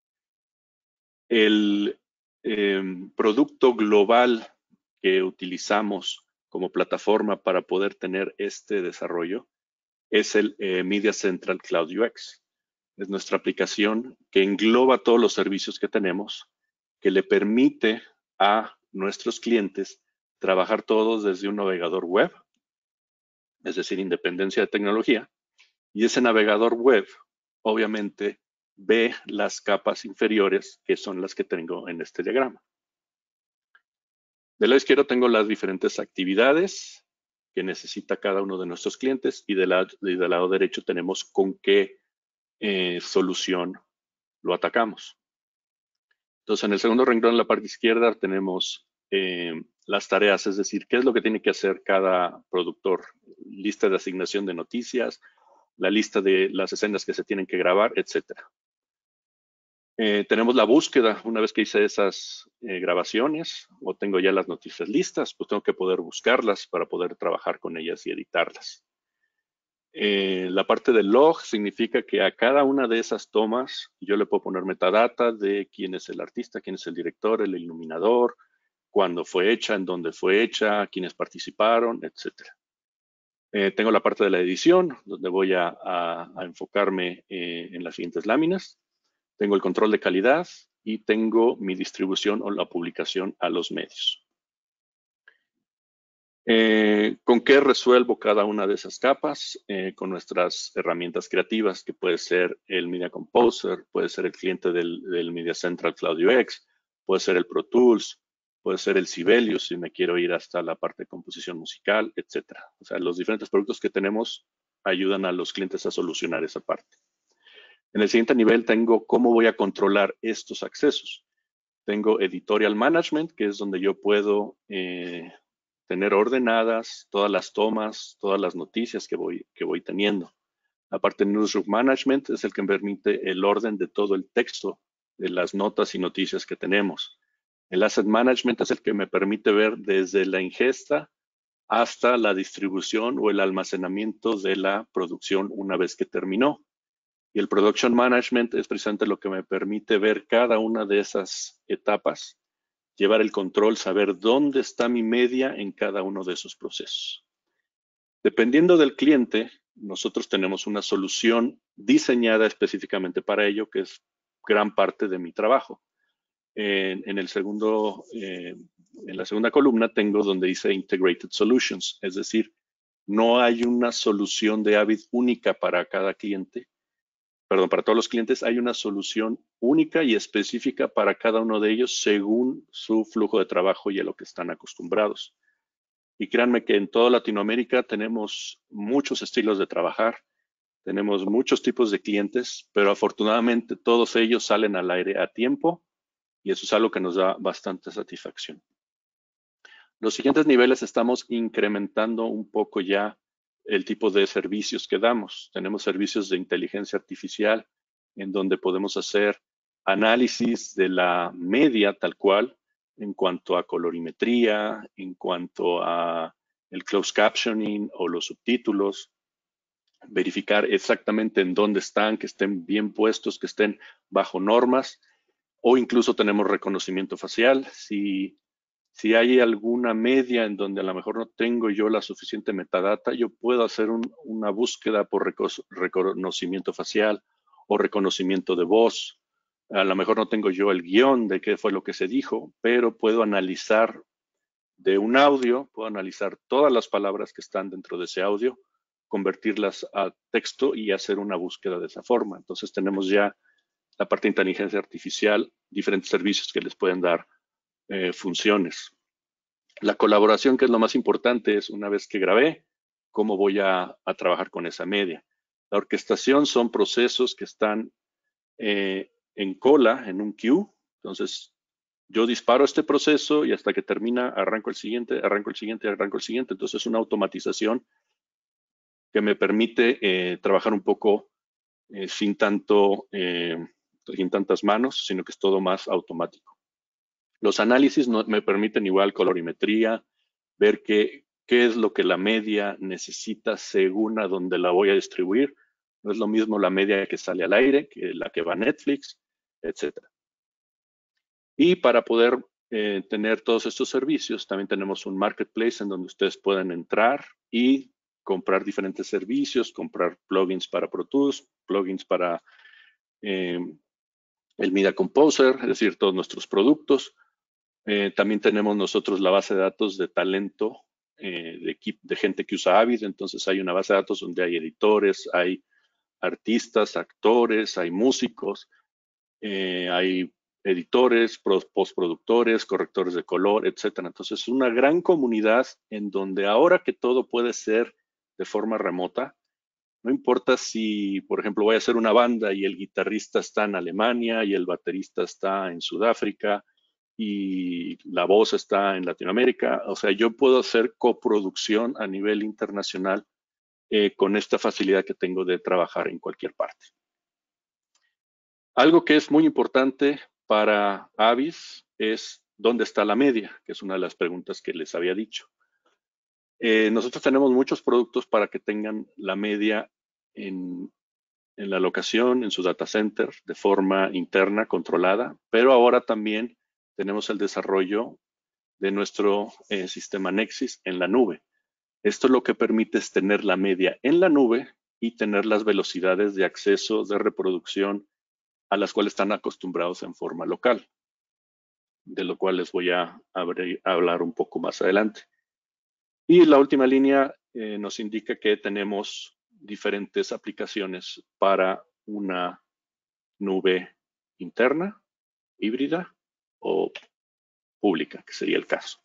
El producto global que utilizamos como plataforma para poder tener este desarrollo es el Media Central Cloud UX. Es nuestra aplicación que engloba todos los servicios que tenemos, que le permite a nuestros clientes trabajar todos desde un navegador web, es decir, independencia de tecnología, y ese navegador web obviamente ve las capas inferiores, que son las que tengo en este diagrama. Del lado izquierdo tengo las diferentes actividades que necesita cada uno de nuestros clientes y del lado derecho tenemos con qué solución lo atacamos. Entonces, en el segundo renglón, en la parte izquierda, tenemos las tareas, es decir, qué es lo que tiene que hacer cada productor. Lista de asignación de noticias, la lista de las escenas que se tienen que grabar, etcétera. Tenemos la búsqueda. Una vez que hice esas grabaciones o tengo ya las noticias listas, pues tengo que poder buscarlas para poder trabajar con ellas y editarlas. La parte del log significa que a cada una de esas tomas yo le puedo poner metadata de quién es el artista, quién es el director, el iluminador, cuándo fue hecha, en dónde fue hecha, quiénes participaron, etcétera. Tengo la parte de la edición, donde voy a enfocarme en las siguientes láminas. Tengo el control de calidad y tengo mi distribución o la publicación a los medios. ¿Con qué resuelvo cada una de esas capas? Con nuestras herramientas creativas, que puede ser el Media Composer, puede ser el cliente del Media Central Cloud UX, puede ser el Pro Tools, puede ser el Sibelius si me quiero ir hasta la parte de composición musical, etcétera. O sea, los diferentes productos que tenemos ayudan a los clientes a solucionar esa parte. En el siguiente nivel tengo cómo voy a controlar estos accesos. Tengo Editorial Management, que es donde yo puedo tener ordenadas todas las tomas, todas las noticias que voy teniendo. La parte de Newsroom Management es el que me permite el orden de todo el texto de las notas y noticias que tenemos. El Asset Management es el que me permite ver desde la ingesta hasta la distribución o el almacenamiento de la producción una vez que terminó. Y el Production Management es precisamente lo que me permite ver cada una de esas etapas, llevar el control, saber dónde está mi media en cada uno de esos procesos. Dependiendo del cliente, nosotros tenemos una solución diseñada específicamente para ello, que es gran parte de mi trabajo. En la segunda columna tengo donde dice Integrated Solutions, es decir, no hay una solución de Avid única para cada cliente, perdón, para todos los clientes hay una solución única y específica para cada uno de ellos según su flujo de trabajo y a lo que están acostumbrados. Y créanme que en toda Latinoamérica tenemos muchos estilos de trabajar, tenemos muchos tipos de clientes, pero afortunadamente todos ellos salen al aire a tiempo y eso es algo que nos da bastante satisfacción. Los siguientes niveles estamos incrementando un poco ya el tipo de servicios que damos. Tenemos servicios de inteligencia artificial en donde podemos hacer análisis de la media tal cual en cuanto a colorimetría, en cuanto a el closed captioning o los subtítulos, verificar exactamente en dónde están, que estén bien puestos, que estén bajo normas, o incluso tenemos reconocimiento facial. Si hay alguna media en donde a lo mejor no tengo yo la suficiente metadata, yo puedo hacer una búsqueda por reconocimiento facial o reconocimiento de voz. A lo mejor no tengo yo el guión de qué fue lo que se dijo, pero puedo analizar de un audio, puedo analizar todas las palabras que están dentro de ese audio, convertirlas a texto y hacer una búsqueda de esa forma. Entonces tenemos ya la parte de inteligencia artificial, diferentes servicios que les pueden dar funciones. La colaboración, que es lo más importante, es una vez que grabé, cómo voy a trabajar con esa media. La orquestación son procesos que están en cola, en un queue. Entonces, yo disparo este proceso y hasta que termina, arranco el siguiente, arranco el siguiente, arranco el siguiente. Entonces, es una automatización que me permite trabajar un poco sin tantas manos, sino que es todo más automático. Los análisis me permiten igual colorimetría, ver qué es lo que la media necesita según a dónde la voy a distribuir. No es lo mismo la media que sale al aire que la que va a Netflix, etcétera. Y para poder tener todos estos servicios, también tenemos un marketplace en donde ustedes pueden entrar y comprar diferentes servicios, comprar plugins para Pro Tools, plugins para el Media Composer, es decir, todos nuestros productos. También tenemos nosotros la base de datos de talento de gente que usa Avid. Entonces hay una base de datos donde hay editores, hay artistas, actores, hay músicos, hay editores, postproductores, correctores de color, etcétera. Entonces es una gran comunidad en donde ahora que todo puede ser de forma remota, no importa si, por ejemplo, voy a hacer una banda y el guitarrista está en Alemania y el baterista está en Sudáfrica y la voz está en Latinoamérica. O sea, yo puedo hacer coproducción a nivel internacional con esta facilidad que tengo de trabajar en cualquier parte. Algo que es muy importante para Avis es dónde está la media, que es una de las preguntas que les había dicho. Nosotros tenemos muchos productos para que tengan la media en la locación, en su data center, de forma interna, controlada, pero ahora también tenemos el desarrollo de nuestro sistema Nexus en la nube. Esto lo que permite es tener la media en la nube y tener las velocidades de acceso, de reproducción a las cuales están acostumbrados en forma local, de lo cual les voy a hablar un poco más adelante. Y la última línea nos indica que tenemos diferentes aplicaciones para una nube interna, híbrida o pública, que sería el caso.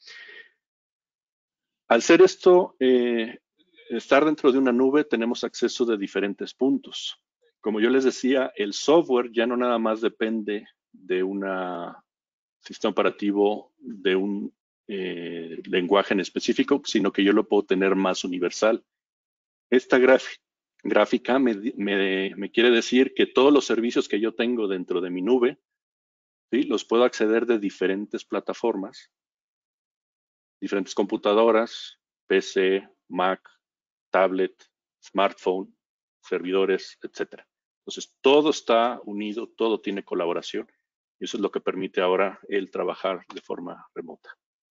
Al ser esto, estar dentro de una nube, tenemos acceso de diferentes puntos. Como yo les decía, el software ya no nada más depende de un sistema operativo, de un lenguaje en específico, sino que yo lo puedo tener más universal. Esta gráfica me quiere decir que todos los servicios que yo tengo dentro de mi nube, ¿sí?, los puedo acceder de diferentes plataformas, diferentes computadoras, PC, Mac, tablet, smartphone, servidores, etcétera. Entonces, todo está unido, todo tiene colaboración y eso es lo que permite ahora el trabajar de forma remota.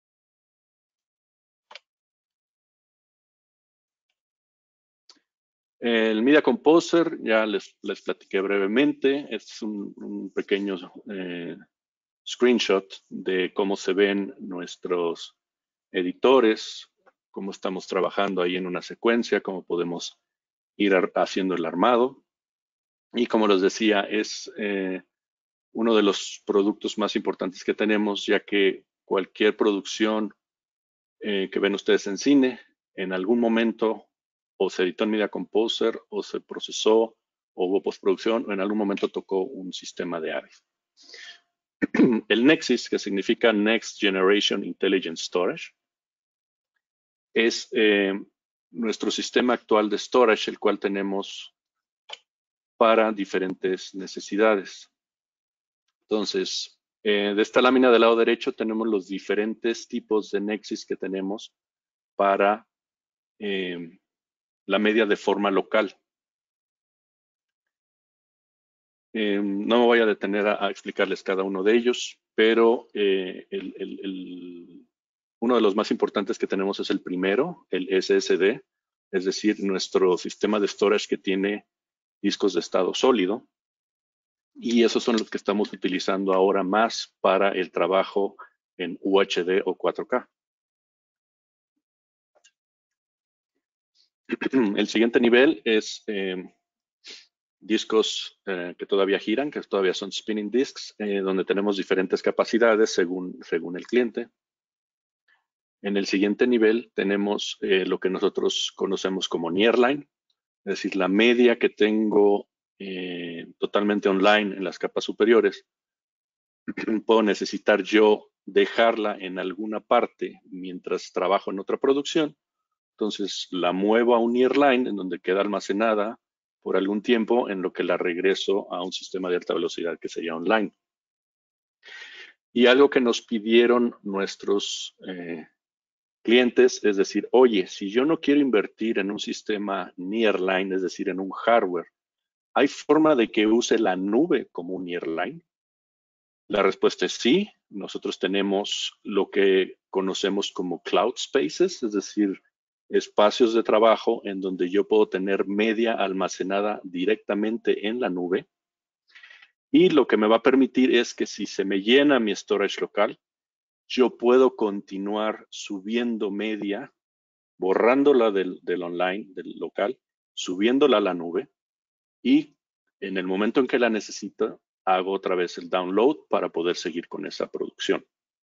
El Media Composer ya les platiqué brevemente. Es un pequeño screenshot de cómo se ven nuestros editores, cómo estamos trabajando ahí en una secuencia, cómo podemos ir haciendo el armado. Y como les decía, es uno de los productos más importantes que tenemos, ya que cualquier producción que ven ustedes en cine, en algún momento o se editó en Media Composer, o se procesó, o hubo postproducción, o en algún momento tocó un sistema de Avid. El NEXIS, que significa Next Generation Intelligent Storage, es nuestro sistema actual de storage, el cual tenemos para diferentes necesidades. Entonces, de esta lámina del lado derecho tenemos los diferentes tipos de NEXIS que tenemos para la media de forma local. No me voy a detener a explicarles cada uno de ellos, pero uno de los más importantes que tenemos es el primero, el SSD, es decir, nuestro sistema de storage que tiene discos de estado sólido. Y esos son los que estamos utilizando ahora más para el trabajo en UHD o 4K. El siguiente nivel es discos que todavía giran, que todavía son spinning disks, donde tenemos diferentes capacidades según el cliente. En el siguiente nivel tenemos lo que nosotros conocemos como nearline, es decir, la media que tengo totalmente online en las capas superiores. Puedo necesitar yo dejarla en alguna parte mientras trabajo en otra producción. Entonces la muevo a un nearline en donde queda almacenada por algún tiempo en lo que la regreso a un sistema de alta velocidad que sería online. Y algo que nos pidieron nuestros clientes es decir, oye, si yo no quiero invertir en un sistema nearline, es decir, en un hardware, ¿hay forma de que use la nube como un nearline? La respuesta es sí. Nosotros tenemos lo que conocemos como cloud spaces, es decir, espacios de trabajo en donde yo puedo tener media almacenada directamente en la nube. Y lo que me va a permitir es que si se me llena mi storage local, yo puedo continuar subiendo media, borrándola del online, del local, subiéndola a la nube y en el momento en que la necesito, hago otra vez el download para poder seguir con esa producción.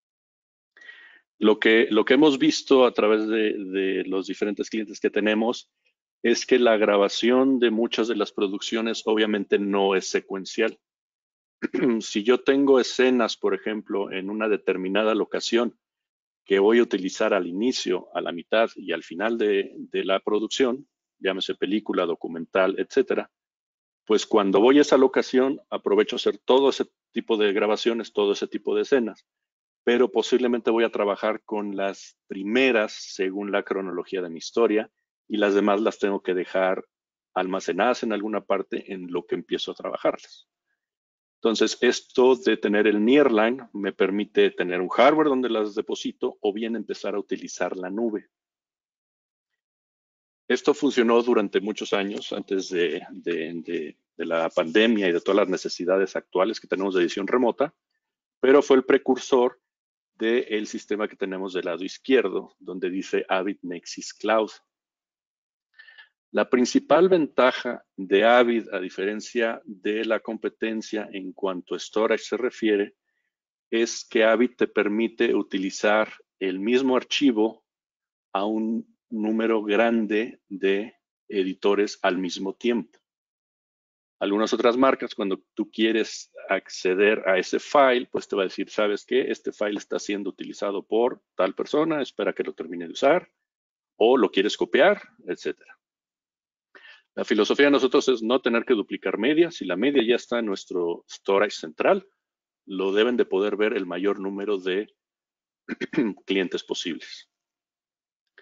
Lo que hemos visto a través de los diferentes clientes que tenemos es que la grabación de muchas de las producciones obviamente no es secuencial. Si yo tengo escenas, por ejemplo, en una determinada locación que voy a utilizar al inicio, a la mitad y al final de la producción, llámese película, documental, etcétera, pues cuando voy a esa locación aprovecho a hacer todo ese tipo de grabaciones, todo ese tipo de escenas, pero posiblemente voy a trabajar con las primeras según la cronología de mi historia y las demás las tengo que dejar almacenadas en alguna parte en lo que empiezo a trabajarlas. Entonces, esto de tener el nearline me permite tener un hardware donde las deposito o bien empezar a utilizar la nube. Esto funcionó durante muchos años antes de la pandemia y de todas las necesidades actuales que tenemos de edición remota, pero fue el precursor del sistema que tenemos del lado izquierdo, donde dice Avid Nexis Cloud. La principal ventaja de Avid, a diferencia de la competencia en cuanto a storage se refiere, es que Avid te permite utilizar el mismo archivo a un número grande de editores al mismo tiempo. Algunas otras marcas, cuando tú quieres acceder a ese file, pues te va a decir, ¿sabes qué? Este file está siendo utilizado por tal persona, espera que lo termine de usar, o lo quieres copiar, etcétera. La filosofía de nosotros es no tener que duplicar media. Si la media ya está en nuestro storage central, lo deben de poder ver el mayor número de clientes posibles.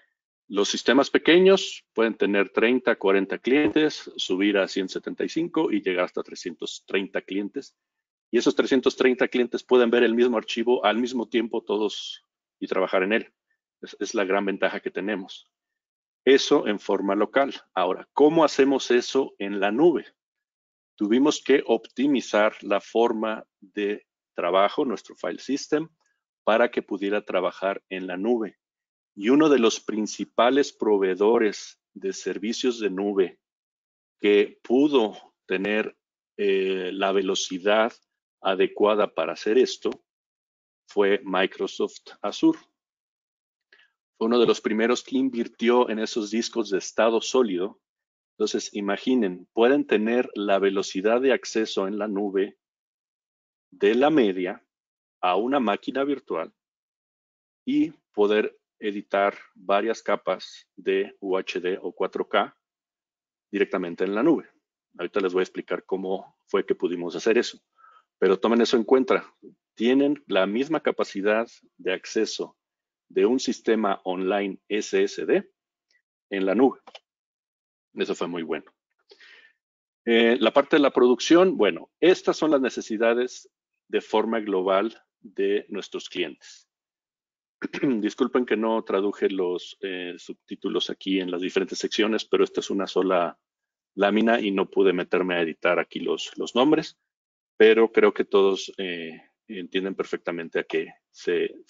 Los sistemas pequeños pueden tener 30, 40 clientes, subir a 175 y llegar hasta 330 clientes. Y esos 330 clientes pueden ver el mismo archivo al mismo tiempo todos y trabajar en él. Es la gran ventaja que tenemos. Eso en forma local. Ahora, ¿cómo hacemos eso en la nube? Tuvimos que optimizar la forma de trabajo, nuestro file system, para que pudiera trabajar en la nube. Y uno de los principales proveedores de servicios de nube que pudo tener la velocidad adecuada para hacer esto fue Microsoft Azure. Fue uno de los primeros que invirtió en esos discos de estado sólido. Entonces, imaginen, pueden tener la velocidad de acceso en la nube de la media a una máquina virtual y poder editar varias capas de UHD o 4K directamente en la nube. Ahorita les voy a explicar cómo fue que pudimos hacer eso. Pero tomen eso en cuenta. Tienen la misma capacidad de acceso de un sistema online SSD en la nube. Eso fue muy bueno. La parte de la producción, bueno, estas son las necesidades de forma global de nuestros clientes. Disculpen que no traduje los subtítulos aquí en las diferentes secciones, pero esta es una sola lámina y no pude meterme a editar aquí los nombres, pero creo que todos entienden perfectamente a qué se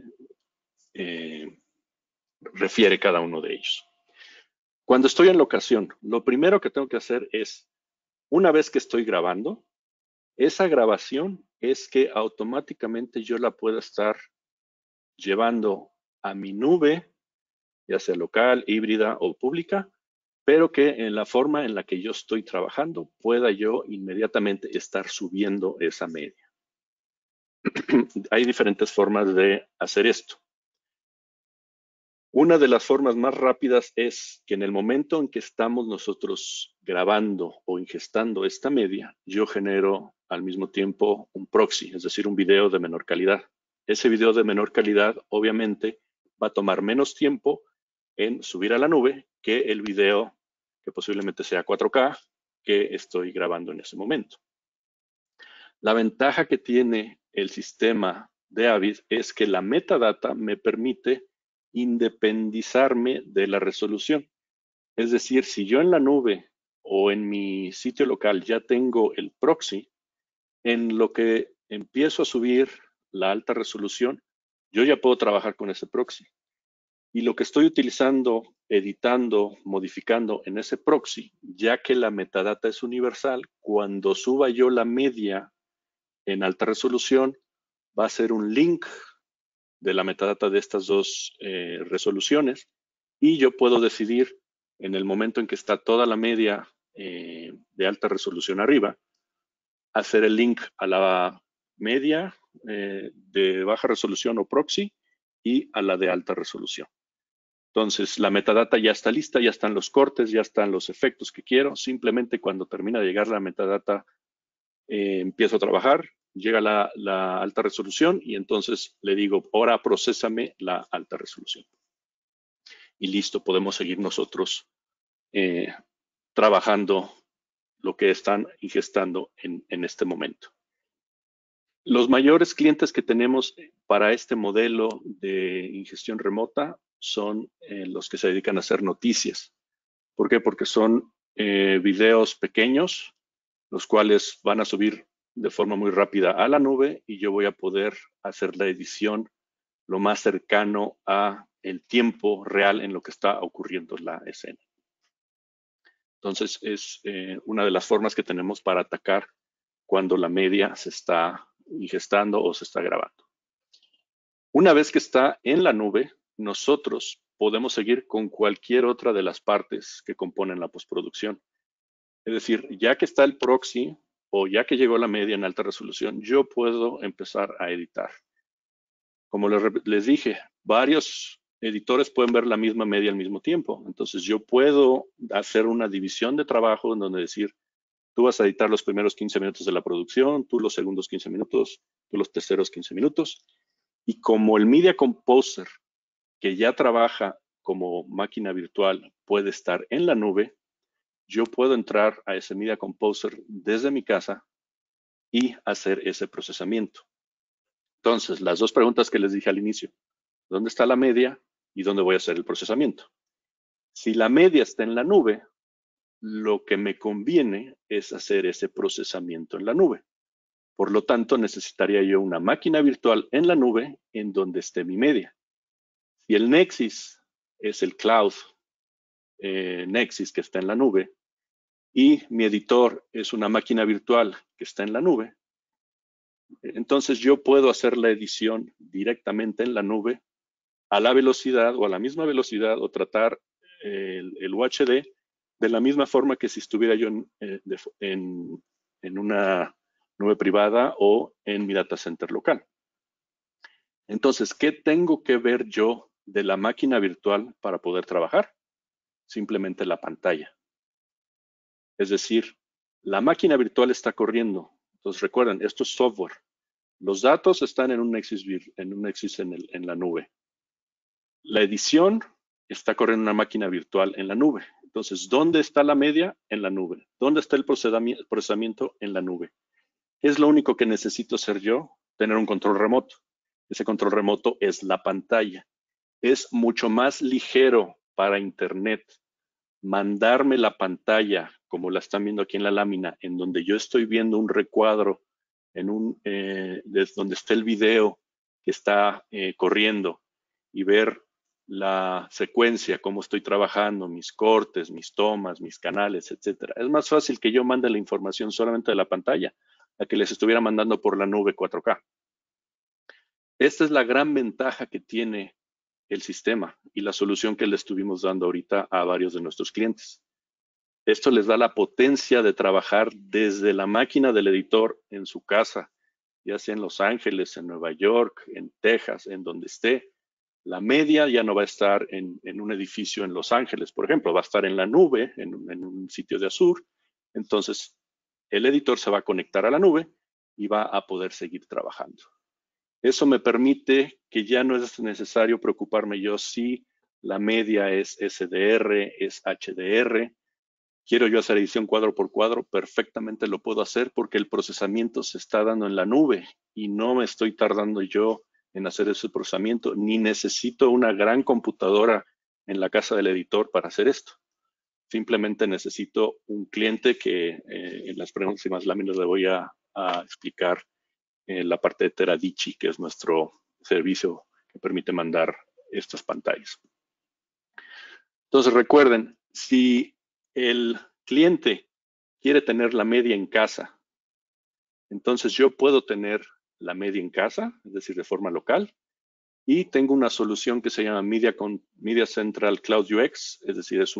refiere cada uno de ellos. Cuando estoy en locación, lo primero que tengo que hacer es, una vez que estoy grabando, esa grabación es que automáticamente yo la pueda estar llevando a mi nube, ya sea local, híbrida o pública, pero que en la forma en la que yo estoy trabajando pueda yo inmediatamente estar subiendo esa media. Hay diferentes formas de hacer esto. Una de las formas más rápidas es que en el momento en que estamos nosotros grabando o ingestando esta media, yo genero al mismo tiempo un proxy, es decir, un video de menor calidad. Ese video de menor calidad obviamente va a tomar menos tiempo en subir a la nube que el video que posiblemente sea 4K que estoy grabando en ese momento. La ventaja que tiene el sistema de Avid es que la metadata me permite independizarme de la resolución. Es decir, si yo en la nube o en mi sitio local ya tengo el proxy, en lo que empiezo a subir la alta resolución, yo ya puedo trabajar con ese proxy. Y lo que estoy utilizando, editando, modificando en ese proxy, ya que la metadata es universal, cuando suba yo la media en alta resolución, va a ser un link de la metadata de estas dos resoluciones y yo puedo decidir en el momento en que está toda la media de alta resolución arriba, hacer el link a la media de baja resolución o proxy y a la de alta resolución. Entonces, la metadata ya está lista, ya están los cortes, ya están los efectos que quiero. Simplemente cuando termina de llegar la metadata, empiezo a trabajar, llega la alta resolución y entonces le digo, ahora procésame la alta resolución. Y listo, podemos seguir nosotros trabajando lo que están ingestando en este momento. Los mayores clientes que tenemos para este modelo de ingestión remota son los que se dedican a hacer noticias. ¿Por qué? Porque son videos pequeños, los cuales van a subir de forma muy rápida a la nube y yo voy a poder hacer la edición lo más cercano a el tiempo real en lo que está ocurriendo la escena. Entonces es una de las formas que tenemos para atacar cuando la media se está ingestando o se está grabando. Una vez que está en la nube, nosotros podemos seguir con cualquier otra de las partes que componen la postproducción. Es decir, ya que está el proxy o ya que llegó la media en alta resolución, yo puedo empezar a editar. Como les dije, varios editores pueden ver la misma media al mismo tiempo. Entonces yo puedo hacer una división de trabajo en donde decir, tú vas a editar los primeros 15 minutos de la producción, tú los segundos 15 minutos, tú los terceros 15 minutos. Y como el Media Composer, que ya trabaja como máquina virtual puede estar en la nube, yo puedo entrar a ese Media Composer desde mi casa y hacer ese procesamiento. Entonces, las dos preguntas que les dije al inicio, ¿dónde está la media y dónde voy a hacer el procesamiento? Si la media está en la nube, lo que me conviene es hacer ese procesamiento en la nube. Por lo tanto, necesitaría yo una máquina virtual en la nube en donde esté mi media. Si el Nexus es el cloud Nexus que está en la nube y mi editor es una máquina virtual que está en la nube, entonces yo puedo hacer la edición directamente en la nube a la velocidad o a la misma velocidad o tratar el UHD de la misma forma que si estuviera yo en una nube privada o en mi data center local. Entonces, ¿qué tengo que ver yo de la máquina virtual para poder trabajar? Simplemente la pantalla. Es decir, la máquina virtual está corriendo. Entonces, recuerden, esto es software. Los datos están en un Nexus en la nube. La edición está corriendo en una máquina virtual en la nube. Entonces, ¿dónde está la media? En la nube. ¿Dónde está el procesamiento? En la nube. Es lo único que necesito hacer yo, tener un control remoto. Ese control remoto es la pantalla. Es mucho más ligero para Internet mandarme la pantalla, como la están viendo aquí en la lámina, en donde yo estoy viendo un recuadro, desde donde está el video que está corriendo, y ver la secuencia, cómo estoy trabajando, mis cortes, mis tomas, mis canales, etcétera. Es más fácil que yo mande la información solamente de la pantalla a que les estuviera mandando por la nube 4K. Esta es la gran ventaja que tiene el sistema y la solución que le estuvimos dando ahorita a varios de nuestros clientes. Esto les da la potencia de trabajar desde la máquina del editor en su casa, ya sea en Los Ángeles, en Nueva York, en Texas, en donde esté. La media ya no va a estar en un edificio en Los Ángeles, por ejemplo, va a estar en la nube, en un sitio de Azure. Entonces, el editor se va a conectar a la nube y va a poder seguir trabajando. Eso me permite que ya no es necesario preocuparme yo si la media es SDR, es HDR. Quiero yo hacer edición cuadro por cuadro, perfectamente lo puedo hacer porque el procesamiento se está dando en la nube y no me estoy tardando yo en hacer ese procesamiento, ni necesito una gran computadora en la casa del editor para hacer esto. Simplemente necesito un cliente que en las próximas láminas le voy a explicar la parte de Teradici, que es nuestro servicio que permite mandar estas pantallas. Entonces recuerden, si el cliente quiere tener la media en casa, entonces yo puedo tener la media en casa, es decir, de forma local, y tengo una solución que se llama Media Central Cloud UX, es decir, es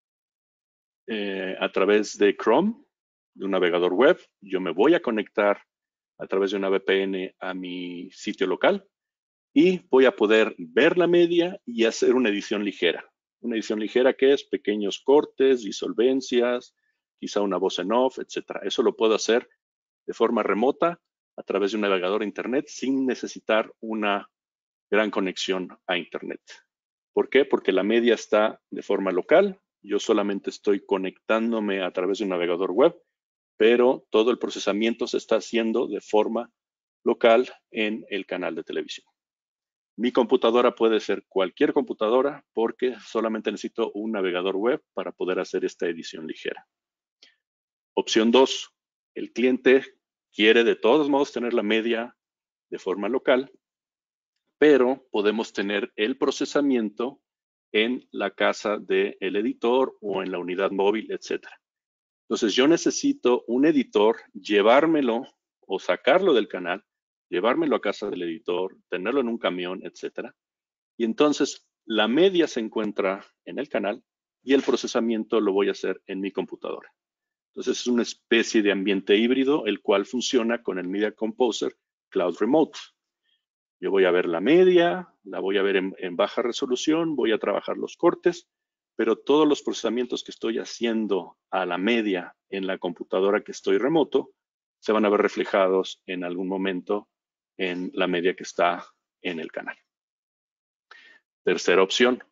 a través de Chrome, de un navegador web, yo me voy a conectar a través de una VPN a mi sitio local y voy a poder ver la media y hacer una edición ligera. Una edición ligera que es pequeños cortes, disolvencias, quizá una voz en off, etcétera. Eso lo puedo hacer de forma remota a través de un navegador a Internet sin necesitar una gran conexión a Internet. ¿Por qué? Porque la media está de forma local. Yo solamente estoy conectándome a través de un navegador web, pero todo el procesamiento se está haciendo de forma local en el canal de televisión. Mi computadora puede ser cualquier computadora porque solamente necesito un navegador web para poder hacer esta edición ligera. Opción 2. El cliente quiere de todos modos tener la media de forma local, pero podemos tener el procesamiento en la casa del editor o en la unidad móvil, etc. Entonces yo necesito un editor, llevármelo o sacarlo del canal, llevármelo a casa del editor, tenerlo en un camión, etcétera. Y entonces la media se encuentra en el canal y el procesamiento lo voy a hacer en mi computadora. Entonces es una especie de ambiente híbrido, el cual funciona con el Media Composer Cloud Remote. Yo voy a ver la media, la voy a ver en baja resolución, voy a trabajar los cortes, pero todos los procesamientos que estoy haciendo a la media en la computadora que estoy remoto se van a ver reflejados en algún momento en la media que está en el canal. Tercera opción,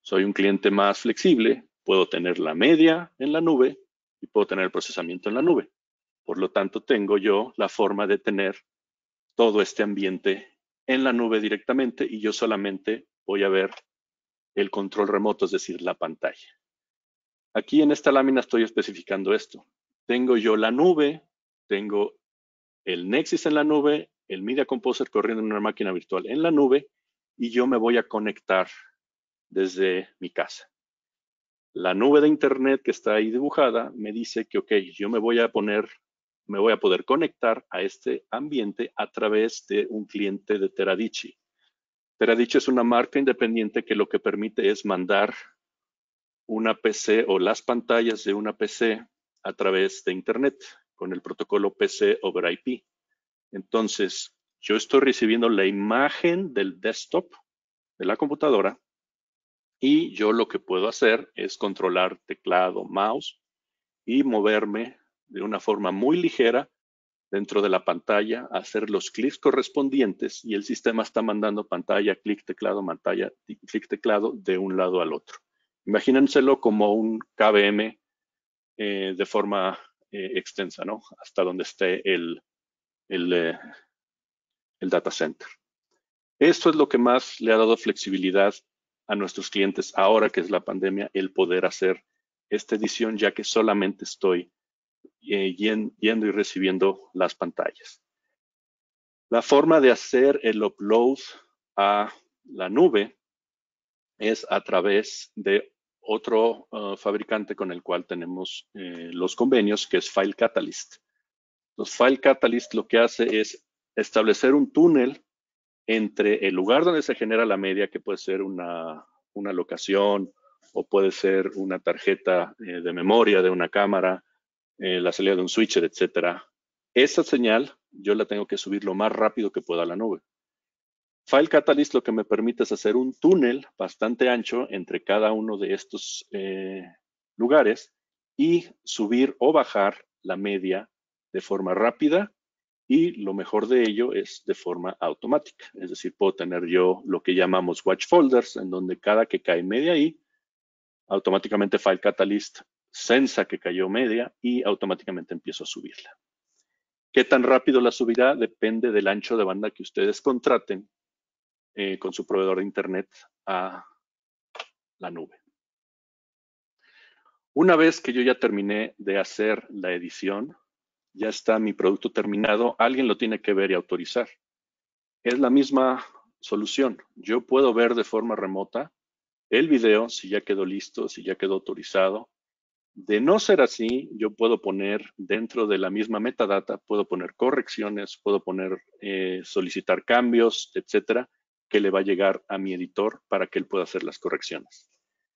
Soy un cliente más flexible, puedo tener la media en la nube y puedo tener el procesamiento en la nube. Por lo tanto, tengo yo la forma de tener todo este ambiente en la nube directamente y yo solamente voy a ver el control remoto, es decir, la pantalla. Aquí en esta lámina estoy especificando esto. Tengo yo la nube, tengo el Nexus en la nube, el Media Composer corriendo en una máquina virtual en la nube y yo me voy a conectar desde mi casa. La nube de internet que está ahí dibujada me dice que, ok, yo me voy a poder conectar a este ambiente a través de un cliente de Teradici. Teradici es una marca independiente que lo que permite es mandar una PC o las pantallas de una PC a través de internet con el protocolo PC over IP. Entonces, yo estoy recibiendo la imagen del desktop de la computadora y yo lo que puedo hacer es controlar teclado, mouse y moverme de una forma muy ligera dentro de la pantalla, hacer los clics correspondientes y el sistema está mandando pantalla, clic, teclado, pantalla, clic, teclado de un lado al otro. Imagínenselo como un KVM de forma extensa, ¿no? Hasta donde esté el data center. Esto es lo que más le ha dado flexibilidad a nuestros clientes ahora que es la pandemia, el poder hacer esta edición, ya que solamente estoy yendo y recibiendo las pantallas. La forma de hacer el upload a la nube es a través de otro fabricante con el cual tenemos los convenios, que es File Catalyst. Los File Catalyst lo que hace es establecer un túnel entre el lugar donde se genera la media, que puede ser una locación o puede ser una tarjeta de memoria de una cámara, la salida de un switcher, etcétera. Esa señal yo la tengo que subir lo más rápido que pueda a la nube. File Catalyst lo que me permite es hacer un túnel bastante ancho entre cada uno de estos lugares y subir o bajar la media de forma rápida y lo mejor de ello es de forma automática. Es decir, puedo tener yo lo que llamamos watch folders, en donde cada que cae media ahí, automáticamente File Catalyst sensa que cayó media y automáticamente empiezo a subirla. ¿Qué tan rápido la subirá? Depende del ancho de banda que ustedes contraten con su proveedor de internet a la nube. Una vez que yo ya terminé de hacer la edición, ya está mi producto terminado, alguien lo tiene que ver y autorizar. Es la misma solución. Yo puedo ver de forma remota el video si ya quedó listo, si ya quedó autorizado. De no ser así, yo puedo poner dentro de la misma metadata, puedo poner correcciones, puedo poner solicitar cambios, etcétera, que le va a llegar a mi editor para que él pueda hacer las correcciones.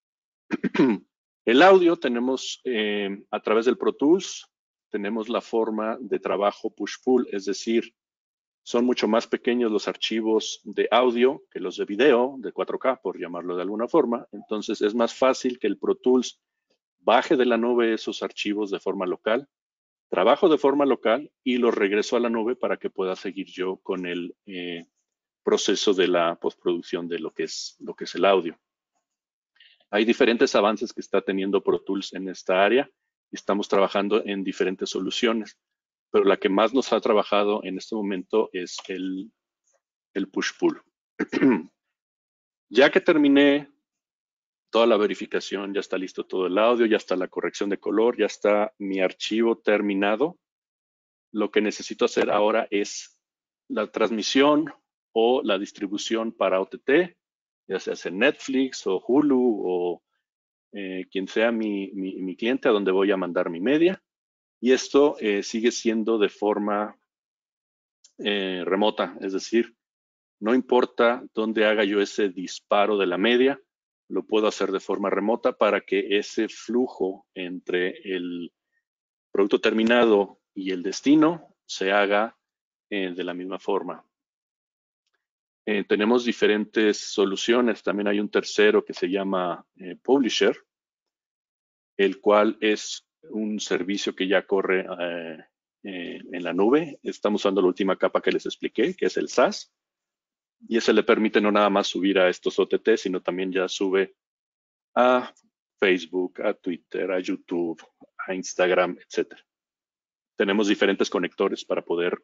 El audio tenemos a través del Pro Tools, tenemos la forma de trabajo push-pull, es decir, son mucho más pequeños los archivos de audio que los de video, de 4K, por llamarlo de alguna forma. Entonces es más fácil que el Pro Tools baje de la nube esos archivos de forma local, trabajo de forma local y los regreso a la nube para que pueda seguir yo con el proceso de la postproducción de lo que es el audio. Hay diferentes avances que está teniendo Pro Tools en esta área y estamos trabajando en diferentes soluciones, pero la que más nos ha trabajado en este momento es el push-pull. Ya que terminé toda la verificación, ya está listo todo el audio, ya está la corrección de color, ya está mi archivo terminado. Lo que necesito hacer ahora es la transmisión o la distribución para OTT, ya sea Netflix o Hulu o quien sea mi cliente a donde voy a mandar mi media. Y esto sigue siendo de forma remota, es decir, no importa dónde haga yo ese disparo de la media, lo puedo hacer de forma remota para que ese flujo entre el producto terminado y el destino se haga de la misma forma. Tenemos diferentes soluciones. También hay un tercero que se llama Publisher, el cual es un servicio que ya corre en la nube. Estamos usando la última capa que les expliqué, que es el SaaS. Y ese le permite no nada más subir a estos OTT, sino también ya sube a Facebook, a Twitter, a YouTube, a Instagram, etcétera. Tenemos diferentes conectores para poder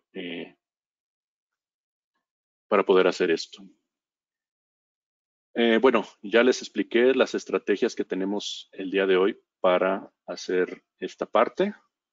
hacer esto. Bueno, ya les expliqué las estrategias que tenemos el día de hoy para hacer esta parte.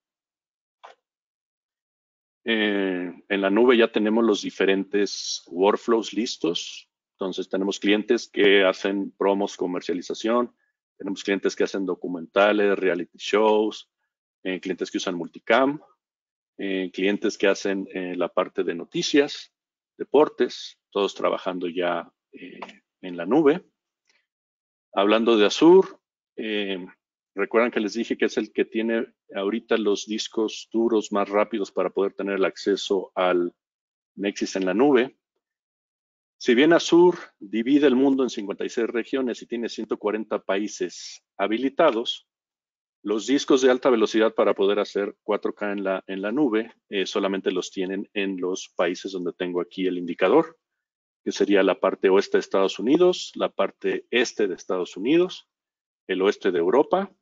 En la nube ya tenemos los diferentes workflows listos. Entonces tenemos clientes que hacen promos, comercialización, tenemos clientes que hacen documentales, reality shows, clientes que usan multicam, clientes que hacen la parte de noticias, deportes, todos trabajando ya en la nube. Hablando de Azure, recuerdan que les dije que es el que tiene ahorita los discos duros más rápidos para poder tener el acceso al Nexus en la nube. Si bien Azure divide el mundo en 56 regiones y tiene 140 países habilitados, los discos de alta velocidad para poder hacer 4K en la nube solamente los tienen en los países donde tengo aquí el indicador, que sería la parte oeste de Estados Unidos, la parte este de Estados Unidos, el oeste de Europa,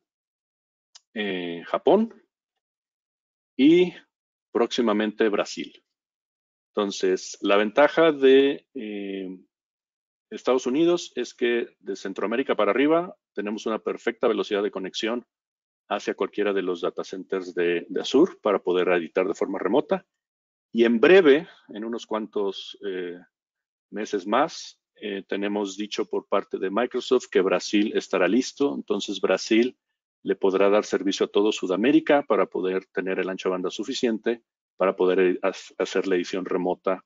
Japón y próximamente Brasil. Entonces, la ventaja de Estados Unidos es que de Centroamérica para arriba tenemos una perfecta velocidad de conexión hacia cualquiera de los data centers de Azure para poder editar de forma remota. Y en breve, en unos cuantos meses más, tenemos dicho por parte de Microsoft que Brasil estará listo. Entonces, Brasil le podrá dar servicio a todo Sudamérica para poder tener el ancho de banda suficiente para poder hacer la edición remota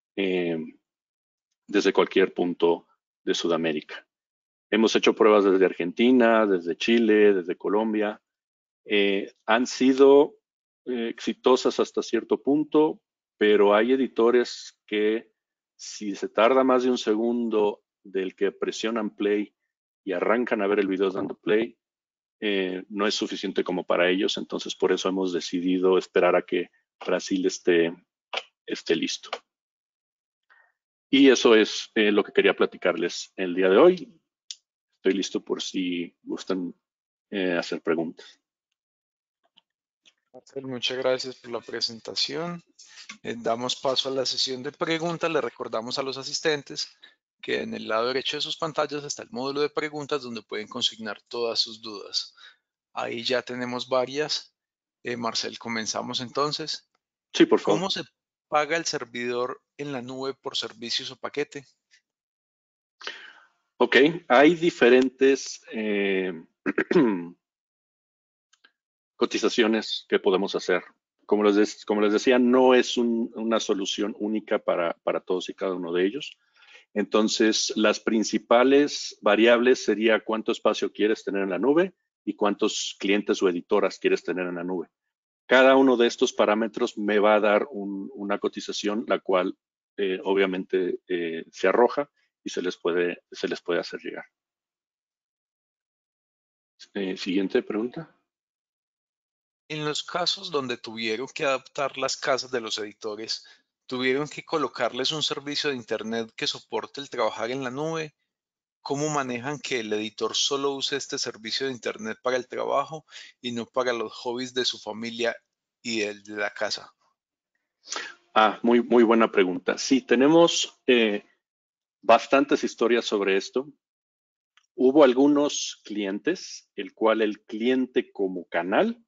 desde cualquier punto de Sudamérica. Hemos hecho pruebas desde Argentina, desde Chile, desde Colombia. Han sido exitosas hasta cierto punto, pero hay editores que si se tarda más de un segundo del que presionan play y arrancan a ver el video dando play, no es suficiente como para ellos. Entonces, por eso hemos decidido esperar a que Brasil esté listo. Y eso es lo que quería platicarles el día de hoy. Estoy listo por si gustan hacer preguntas. Marcel, muchas gracias por la presentación. Damos paso a la sesión de preguntas. Le recordamos a los asistentes que en el lado derecho de sus pantallas está el módulo de preguntas donde pueden consignar todas sus dudas. Ahí ya tenemos varias. Marcel, comenzamos entonces. Sí, por favor. ¿Cómo se paga el servidor en la nube por servicios o paquete? Ok, hay diferentes cotizaciones que podemos hacer. Como les decía, no es una solución única para todos y cada uno de ellos. Entonces, las principales variables sería cuánto espacio quieres tener en la nube y cuántos clientes o editoras quieres tener en la nube. Cada uno de estos parámetros me va a dar una cotización, la cual obviamente se arroja y se les puede hacer llegar. Siguiente pregunta. En los casos donde tuvieron que adaptar las casas de los editores, ¿tuvieron que colocarles un servicio de Internet que soporte el trabajar en la nube? ¿Cómo manejan que el editor solo use este servicio de Internet para el trabajo y no para los hobbies de su familia y el de la casa? Muy buena pregunta. Sí, tenemos bastantes historias sobre esto. Hubo algunos clientes, el cual el cliente como canal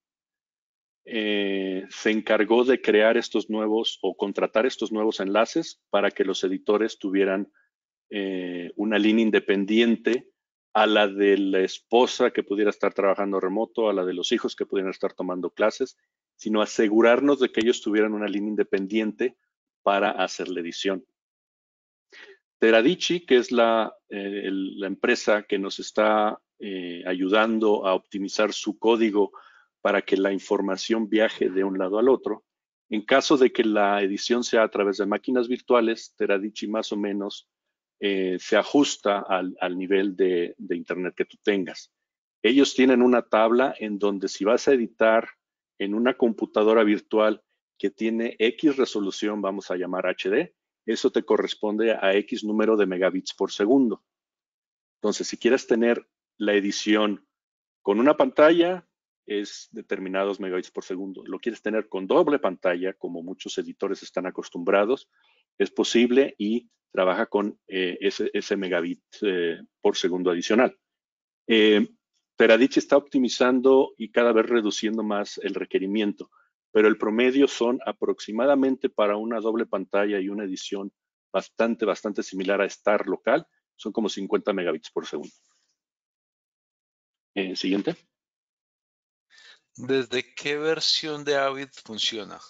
se encargó de crear estos nuevos o contratar estos nuevos enlaces para que los editores tuvieran una línea independiente a la de la esposa que pudiera estar trabajando remoto, a la de los hijos que pudieran estar tomando clases, sino asegurarnos de que ellos tuvieran una línea independiente para hacer la edición. Teradici, que es la empresa que nos está ayudando a optimizar su código para que la información viaje de un lado al otro. En caso de que la edición sea a través de máquinas virtuales, Teradici más o menos se ajusta al nivel de Internet que tú tengas. Ellos tienen una tabla en donde si vas a editar en una computadora virtual que tiene X resolución, vamos a llamar HD, eso te corresponde a X número de megabits por segundo. Entonces, si quieres tener la edición con una pantalla es determinados megabits por segundo. Lo quieres tener con doble pantalla, como muchos editores están acostumbrados, es posible y trabaja con ese megabit por segundo adicional. Teradici está optimizando y cada vez reduciendo más el requerimiento, pero el promedio son aproximadamente para una doble pantalla y una edición bastante similar a Star local, son como 50 megabits por segundo. Siguiente. ¿Desde qué versión de Avid funciona?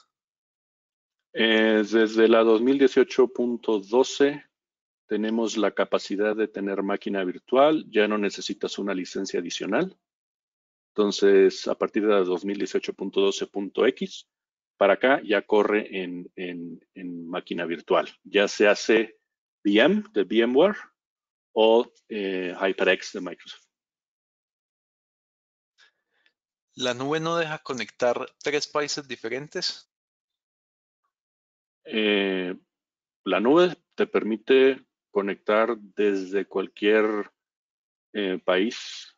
Desde la 2018.12 tenemos la capacidad de tener máquina virtual, ya no necesitas una licencia adicional. Entonces, a partir de la 2018.12.x, para acá ya corre en máquina virtual. Ya se hace VM de VMware o HyperX de Microsoft. ¿La nube no deja conectar 3 países diferentes? La nube te permite conectar desde cualquier país.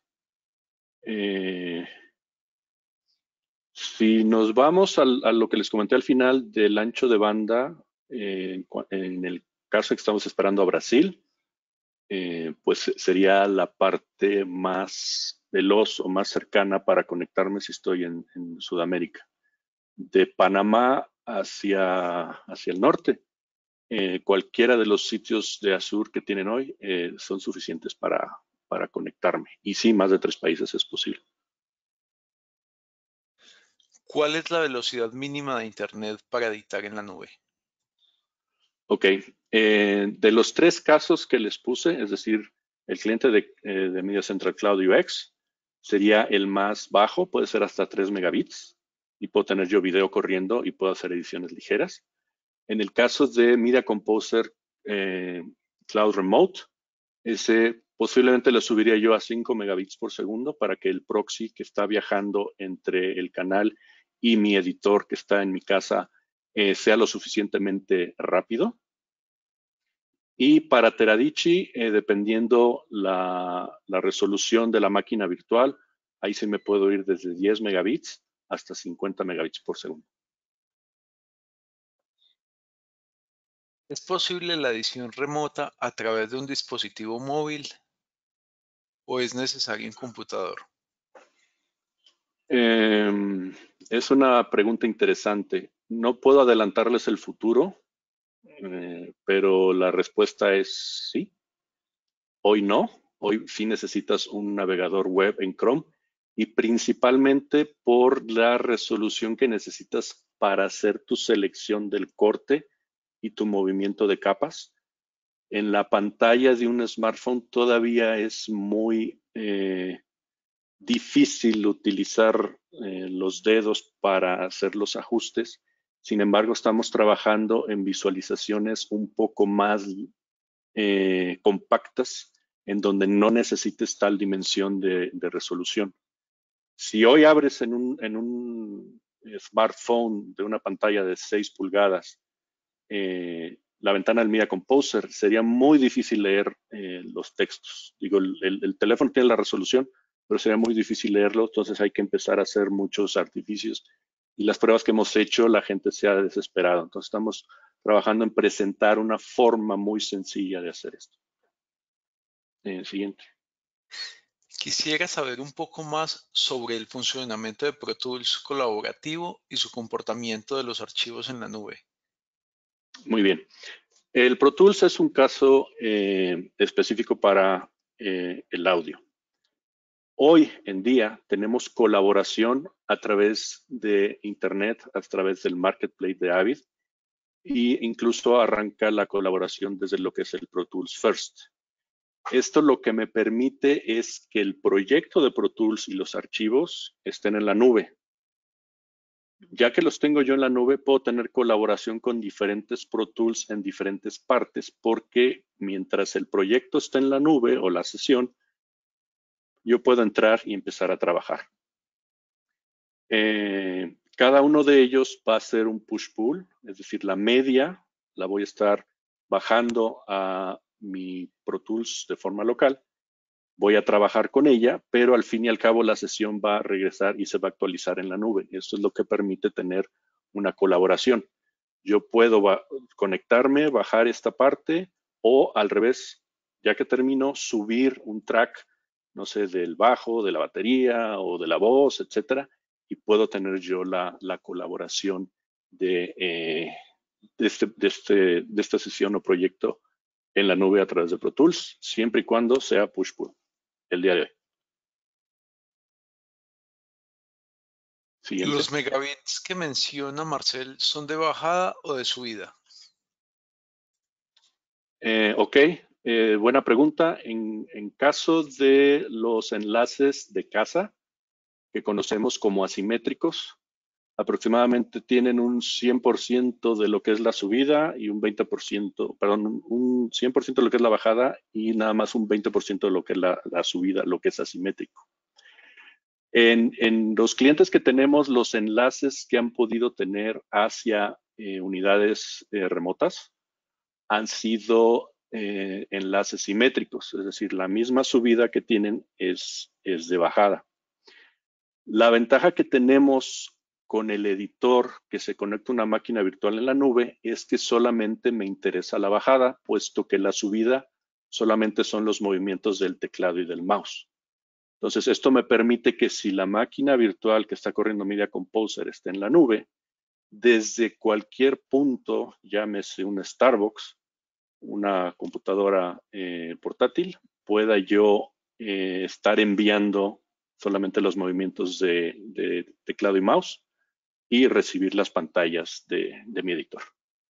Si nos vamos a lo que les comenté al final del ancho de banda, en el caso que estamos esperando a Brasil, pues sería la parte más veloz o más cercana para conectarme si estoy en Sudamérica. De Panamá hacia el norte, cualquiera de los sitios de Azure que tienen hoy son suficientes para conectarme. Y sí, más de 3 países es posible. ¿Cuál es la velocidad mínima de Internet para editar en la nube? Ok, de los 3 casos que les puse, es decir, el cliente de Media Central Cloud UX sería el más bajo, puede ser hasta 3 megabits y puedo tener yo video corriendo y puedo hacer ediciones ligeras. En el caso de Media Composer Cloud Remote, ese posiblemente lo subiría yo a 5 megabits por segundo para que el proxy que está viajando entre el canal y mi editor que está en mi casa sea lo suficientemente rápido. Y para Teradici, dependiendo la resolución de la máquina virtual, ahí sí me puedo ir desde 10 megabits hasta 50 megabits por segundo. ¿Es posible la edición remota a través de un dispositivo móvil o es necesario un computador? Es una pregunta interesante. No puedo adelantarles el futuro, pero la respuesta es sí. Hoy no. Hoy sí necesitas un navegador web en Chrome y principalmente por la resolución que necesitas para hacer tu selección del corte y tu movimiento de capas. En la pantalla de un smartphone todavía es muy difícil utilizar los dedos para hacer los ajustes. Sin embargo, estamos trabajando en visualizaciones un poco más compactas en donde no necesites tal dimensión de resolución. Si hoy abres en un smartphone de una pantalla de 6 pulgadas la ventana del Media Composer, sería muy difícil leer los textos. Digo, el teléfono tiene la resolución, pero sería muy difícil leerlo, entonces hay que empezar a hacer muchos artificios. Y las pruebas que hemos hecho, la gente se ha desesperado. Entonces estamos trabajando en presentar una forma muy sencilla de hacer esto. Siguiente. Quisiera saber un poco más sobre el funcionamiento de Pro Tools colaborativo y su comportamiento de los archivos en la nube. Muy bien. El Pro Tools es un caso específico para el audio. Hoy en día tenemos colaboración a través de Internet, a través del Marketplace de Avid, e incluso arranca la colaboración desde lo que es el Pro Tools First. Esto lo que me permite es que el proyecto de Pro Tools y los archivos estén en la nube. Ya que los tengo yo en la nube, puedo tener colaboración con diferentes Pro Tools en diferentes partes, porque mientras el proyecto está en la nube o la sesión, yo puedo entrar y empezar a trabajar. Cada uno de ellos va a ser un push-pull, es decir, la media la voy a estar bajando a mi Pro Tools de forma local voy a trabajar con ella, pero al fin y al cabo la sesión va a regresar y se va a actualizar en la nube. Eso es lo que permite tener una colaboración. Yo puedo conectarme, bajar esta parte o al revés, ya que termino, subir un track, no sé, del bajo, de la batería o de la voz, etcétera, y puedo tener yo la colaboración de esta sesión o proyecto en la nube a través de Pro Tools, siempre y cuando sea push-pull el día de hoy. Siguiente. ¿Los megabits que menciona Marcel son de bajada o de subida? Ok, buena pregunta. En caso de los enlaces de casa, que conocemos como asimétricos, aproximadamente tienen un 100% de lo que es la subida y un 20%, perdón, un 100% de lo que es la bajada y nada más un 20% de lo que es la subida, lo que es asimétrico. En los clientes que tenemos, los enlaces que han podido tener hacia unidades remotas han sido enlaces simétricos, es decir, la misma subida que tienen es de bajada. La ventaja que tenemos con el editor que se conecta a una máquina virtual en la nube es que solamente me interesa la bajada, puesto que la subida solamente son los movimientos del teclado y del mouse. Entonces, esto me permite que si la máquina virtual que está corriendo Media Composer está en la nube, desde cualquier punto, llámese un Starbucks, una computadora portátil, pueda yo estar enviando solamente los movimientos de teclado y mouse y recibir las pantallas de mi editor.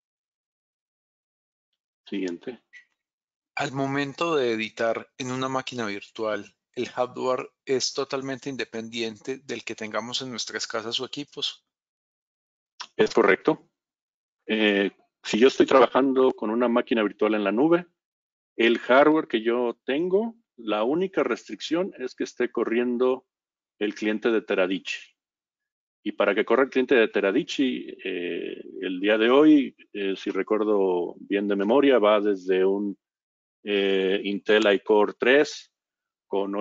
Siguiente. Al momento de editar en una máquina virtual, ¿el hardware es totalmente independiente del que tengamos en nuestras casas o equipos? Es correcto. Si yo estoy trabajando con una máquina virtual en la nube, el hardware que yo tengo, la única restricción es que esté corriendo el cliente de Teradici. Y para que corra el cliente de Teradici, el día de hoy, si recuerdo bien de memoria, va desde un Intel iCore 3 con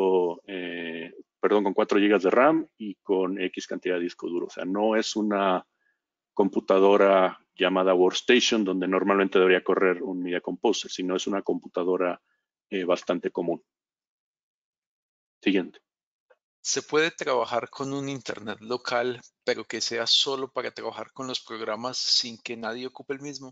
4 GB de RAM y con X cantidad de disco duro. O sea, no es una computadora llamada Workstation donde normalmente debería correr un Media Composer, sino es una computadora bastante común. Siguiente. ¿Se puede trabajar con un internet local, pero que sea solo para trabajar con los programas sin que nadie ocupe el mismo?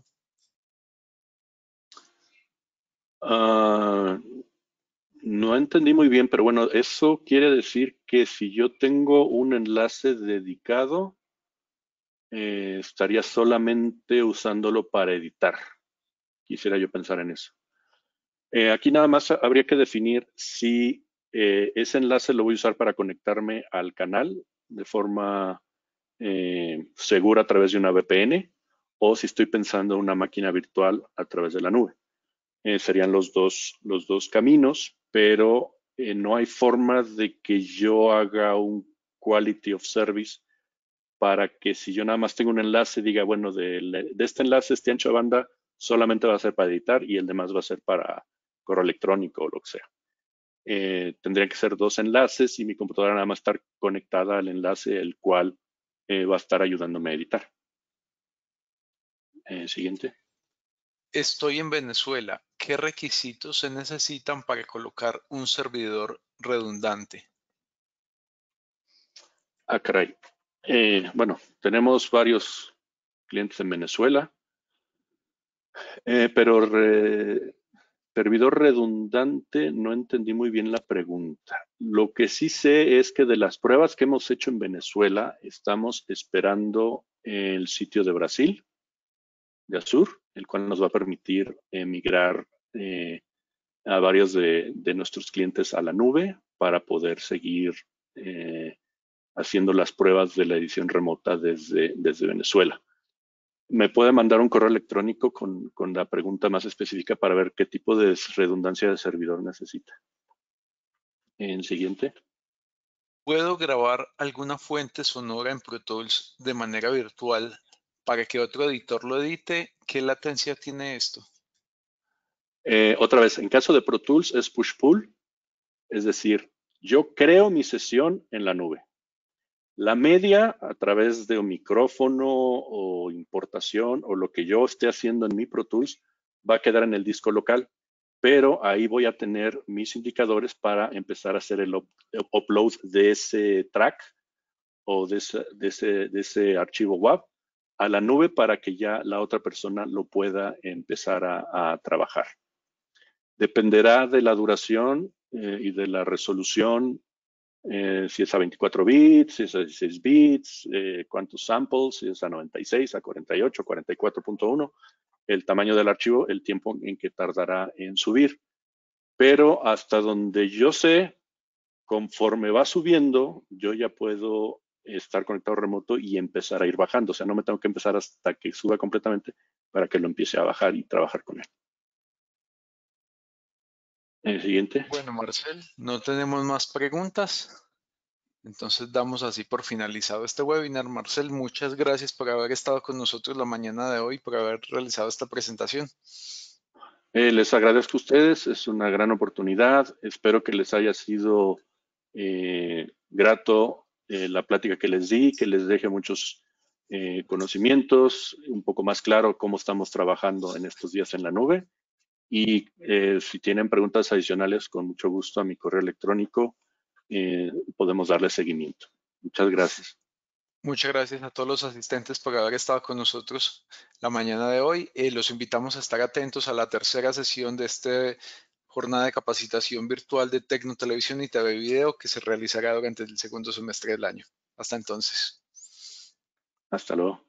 Uh, no entendí muy bien, pero bueno, eso quiere decir que si yo tengo un enlace dedicado, estaría solamente usándolo para editar. Quisiera yo pensar en eso. Aquí nada más habría que definir si ese enlace lo voy a usar para conectarme al canal de forma segura a través de una VPN o si estoy pensando en una máquina virtual a través de la nube. Serían los dos caminos, pero no hay forma de que yo haga un quality of service para que si yo nada más tengo un enlace, diga, bueno, de este enlace, este ancho de banda, solamente va a ser para editar y el demás va a ser para correo electrónico o lo que sea. Tendrían que ser dos enlaces y mi computadora nada más estar conectada al enlace el cual va a estar ayudándome a editar. Siguiente. Estoy en Venezuela. ¿Qué requisitos se necesitan para colocar un servidor redundante? Ah, caray. Bueno, tenemos varios clientes en Venezuela, pero servidor redundante, no entendí muy bien la pregunta. Lo que sí sé es que de las pruebas que hemos hecho en Venezuela, estamos esperando el sitio de Brasil, de Azure, el cual nos va a permitir migrar a varios de nuestros clientes a la nube para poder seguir haciendo las pruebas de la edición remota desde Venezuela. Me puede mandar un correo electrónico con la pregunta más específica para ver qué tipo de redundancia de servidor necesita. En siguiente. ¿Puedo grabar alguna fuente sonora en Pro Tools de manera virtual para que otro editor lo edite? ¿Qué latencia tiene esto? Otra vez, en caso de Pro Tools es push-pull. es decir, yo creo mi sesión en la nube. La media, a través de un micrófono o importación o lo que yo esté haciendo en mi Pro Tools, va a quedar en el disco local, pero ahí voy a tener mis indicadores para empezar a hacer el upload de ese track o de ese archivo WAV a la nube para que ya la otra persona lo pueda empezar a trabajar. Dependerá de la duración y de la resolución, si es a 24 bits, si es a 16 bits, cuántos samples, si es a 96, a 48, 44.1, el tamaño del archivo, el tiempo en que tardará en subir. Pero hasta donde yo sé, conforme va subiendo, yo ya puedo estar conectado remoto y empezar a ir bajando. O sea, no me tengo que empezar hasta que suba completamente para que lo empiece a bajar y trabajar con él. El siguiente. Bueno, Marcel, no tenemos más preguntas. Entonces damos así por finalizado este webinar. Marcel, muchas gracias por haber estado con nosotros la mañana de hoy, por haber realizado esta presentación. Les agradezco a ustedes, es una gran oportunidad. Espero que les haya sido grato la plática que les di, que les deje muchos conocimientos, un poco más claro cómo estamos trabajando en estos días en la nube. Y si tienen preguntas adicionales, con mucho gusto a mi correo electrónico podemos darle seguimiento. Muchas gracias. Muchas gracias a todos los asistentes por haber estado con nosotros la mañana de hoy. Los invitamos a estar atentos a la tercera sesión de esta jornada de capacitación virtual de Tecno Televisión y TV Video que se realizará durante el segundo semestre del año. Hasta entonces. Hasta luego.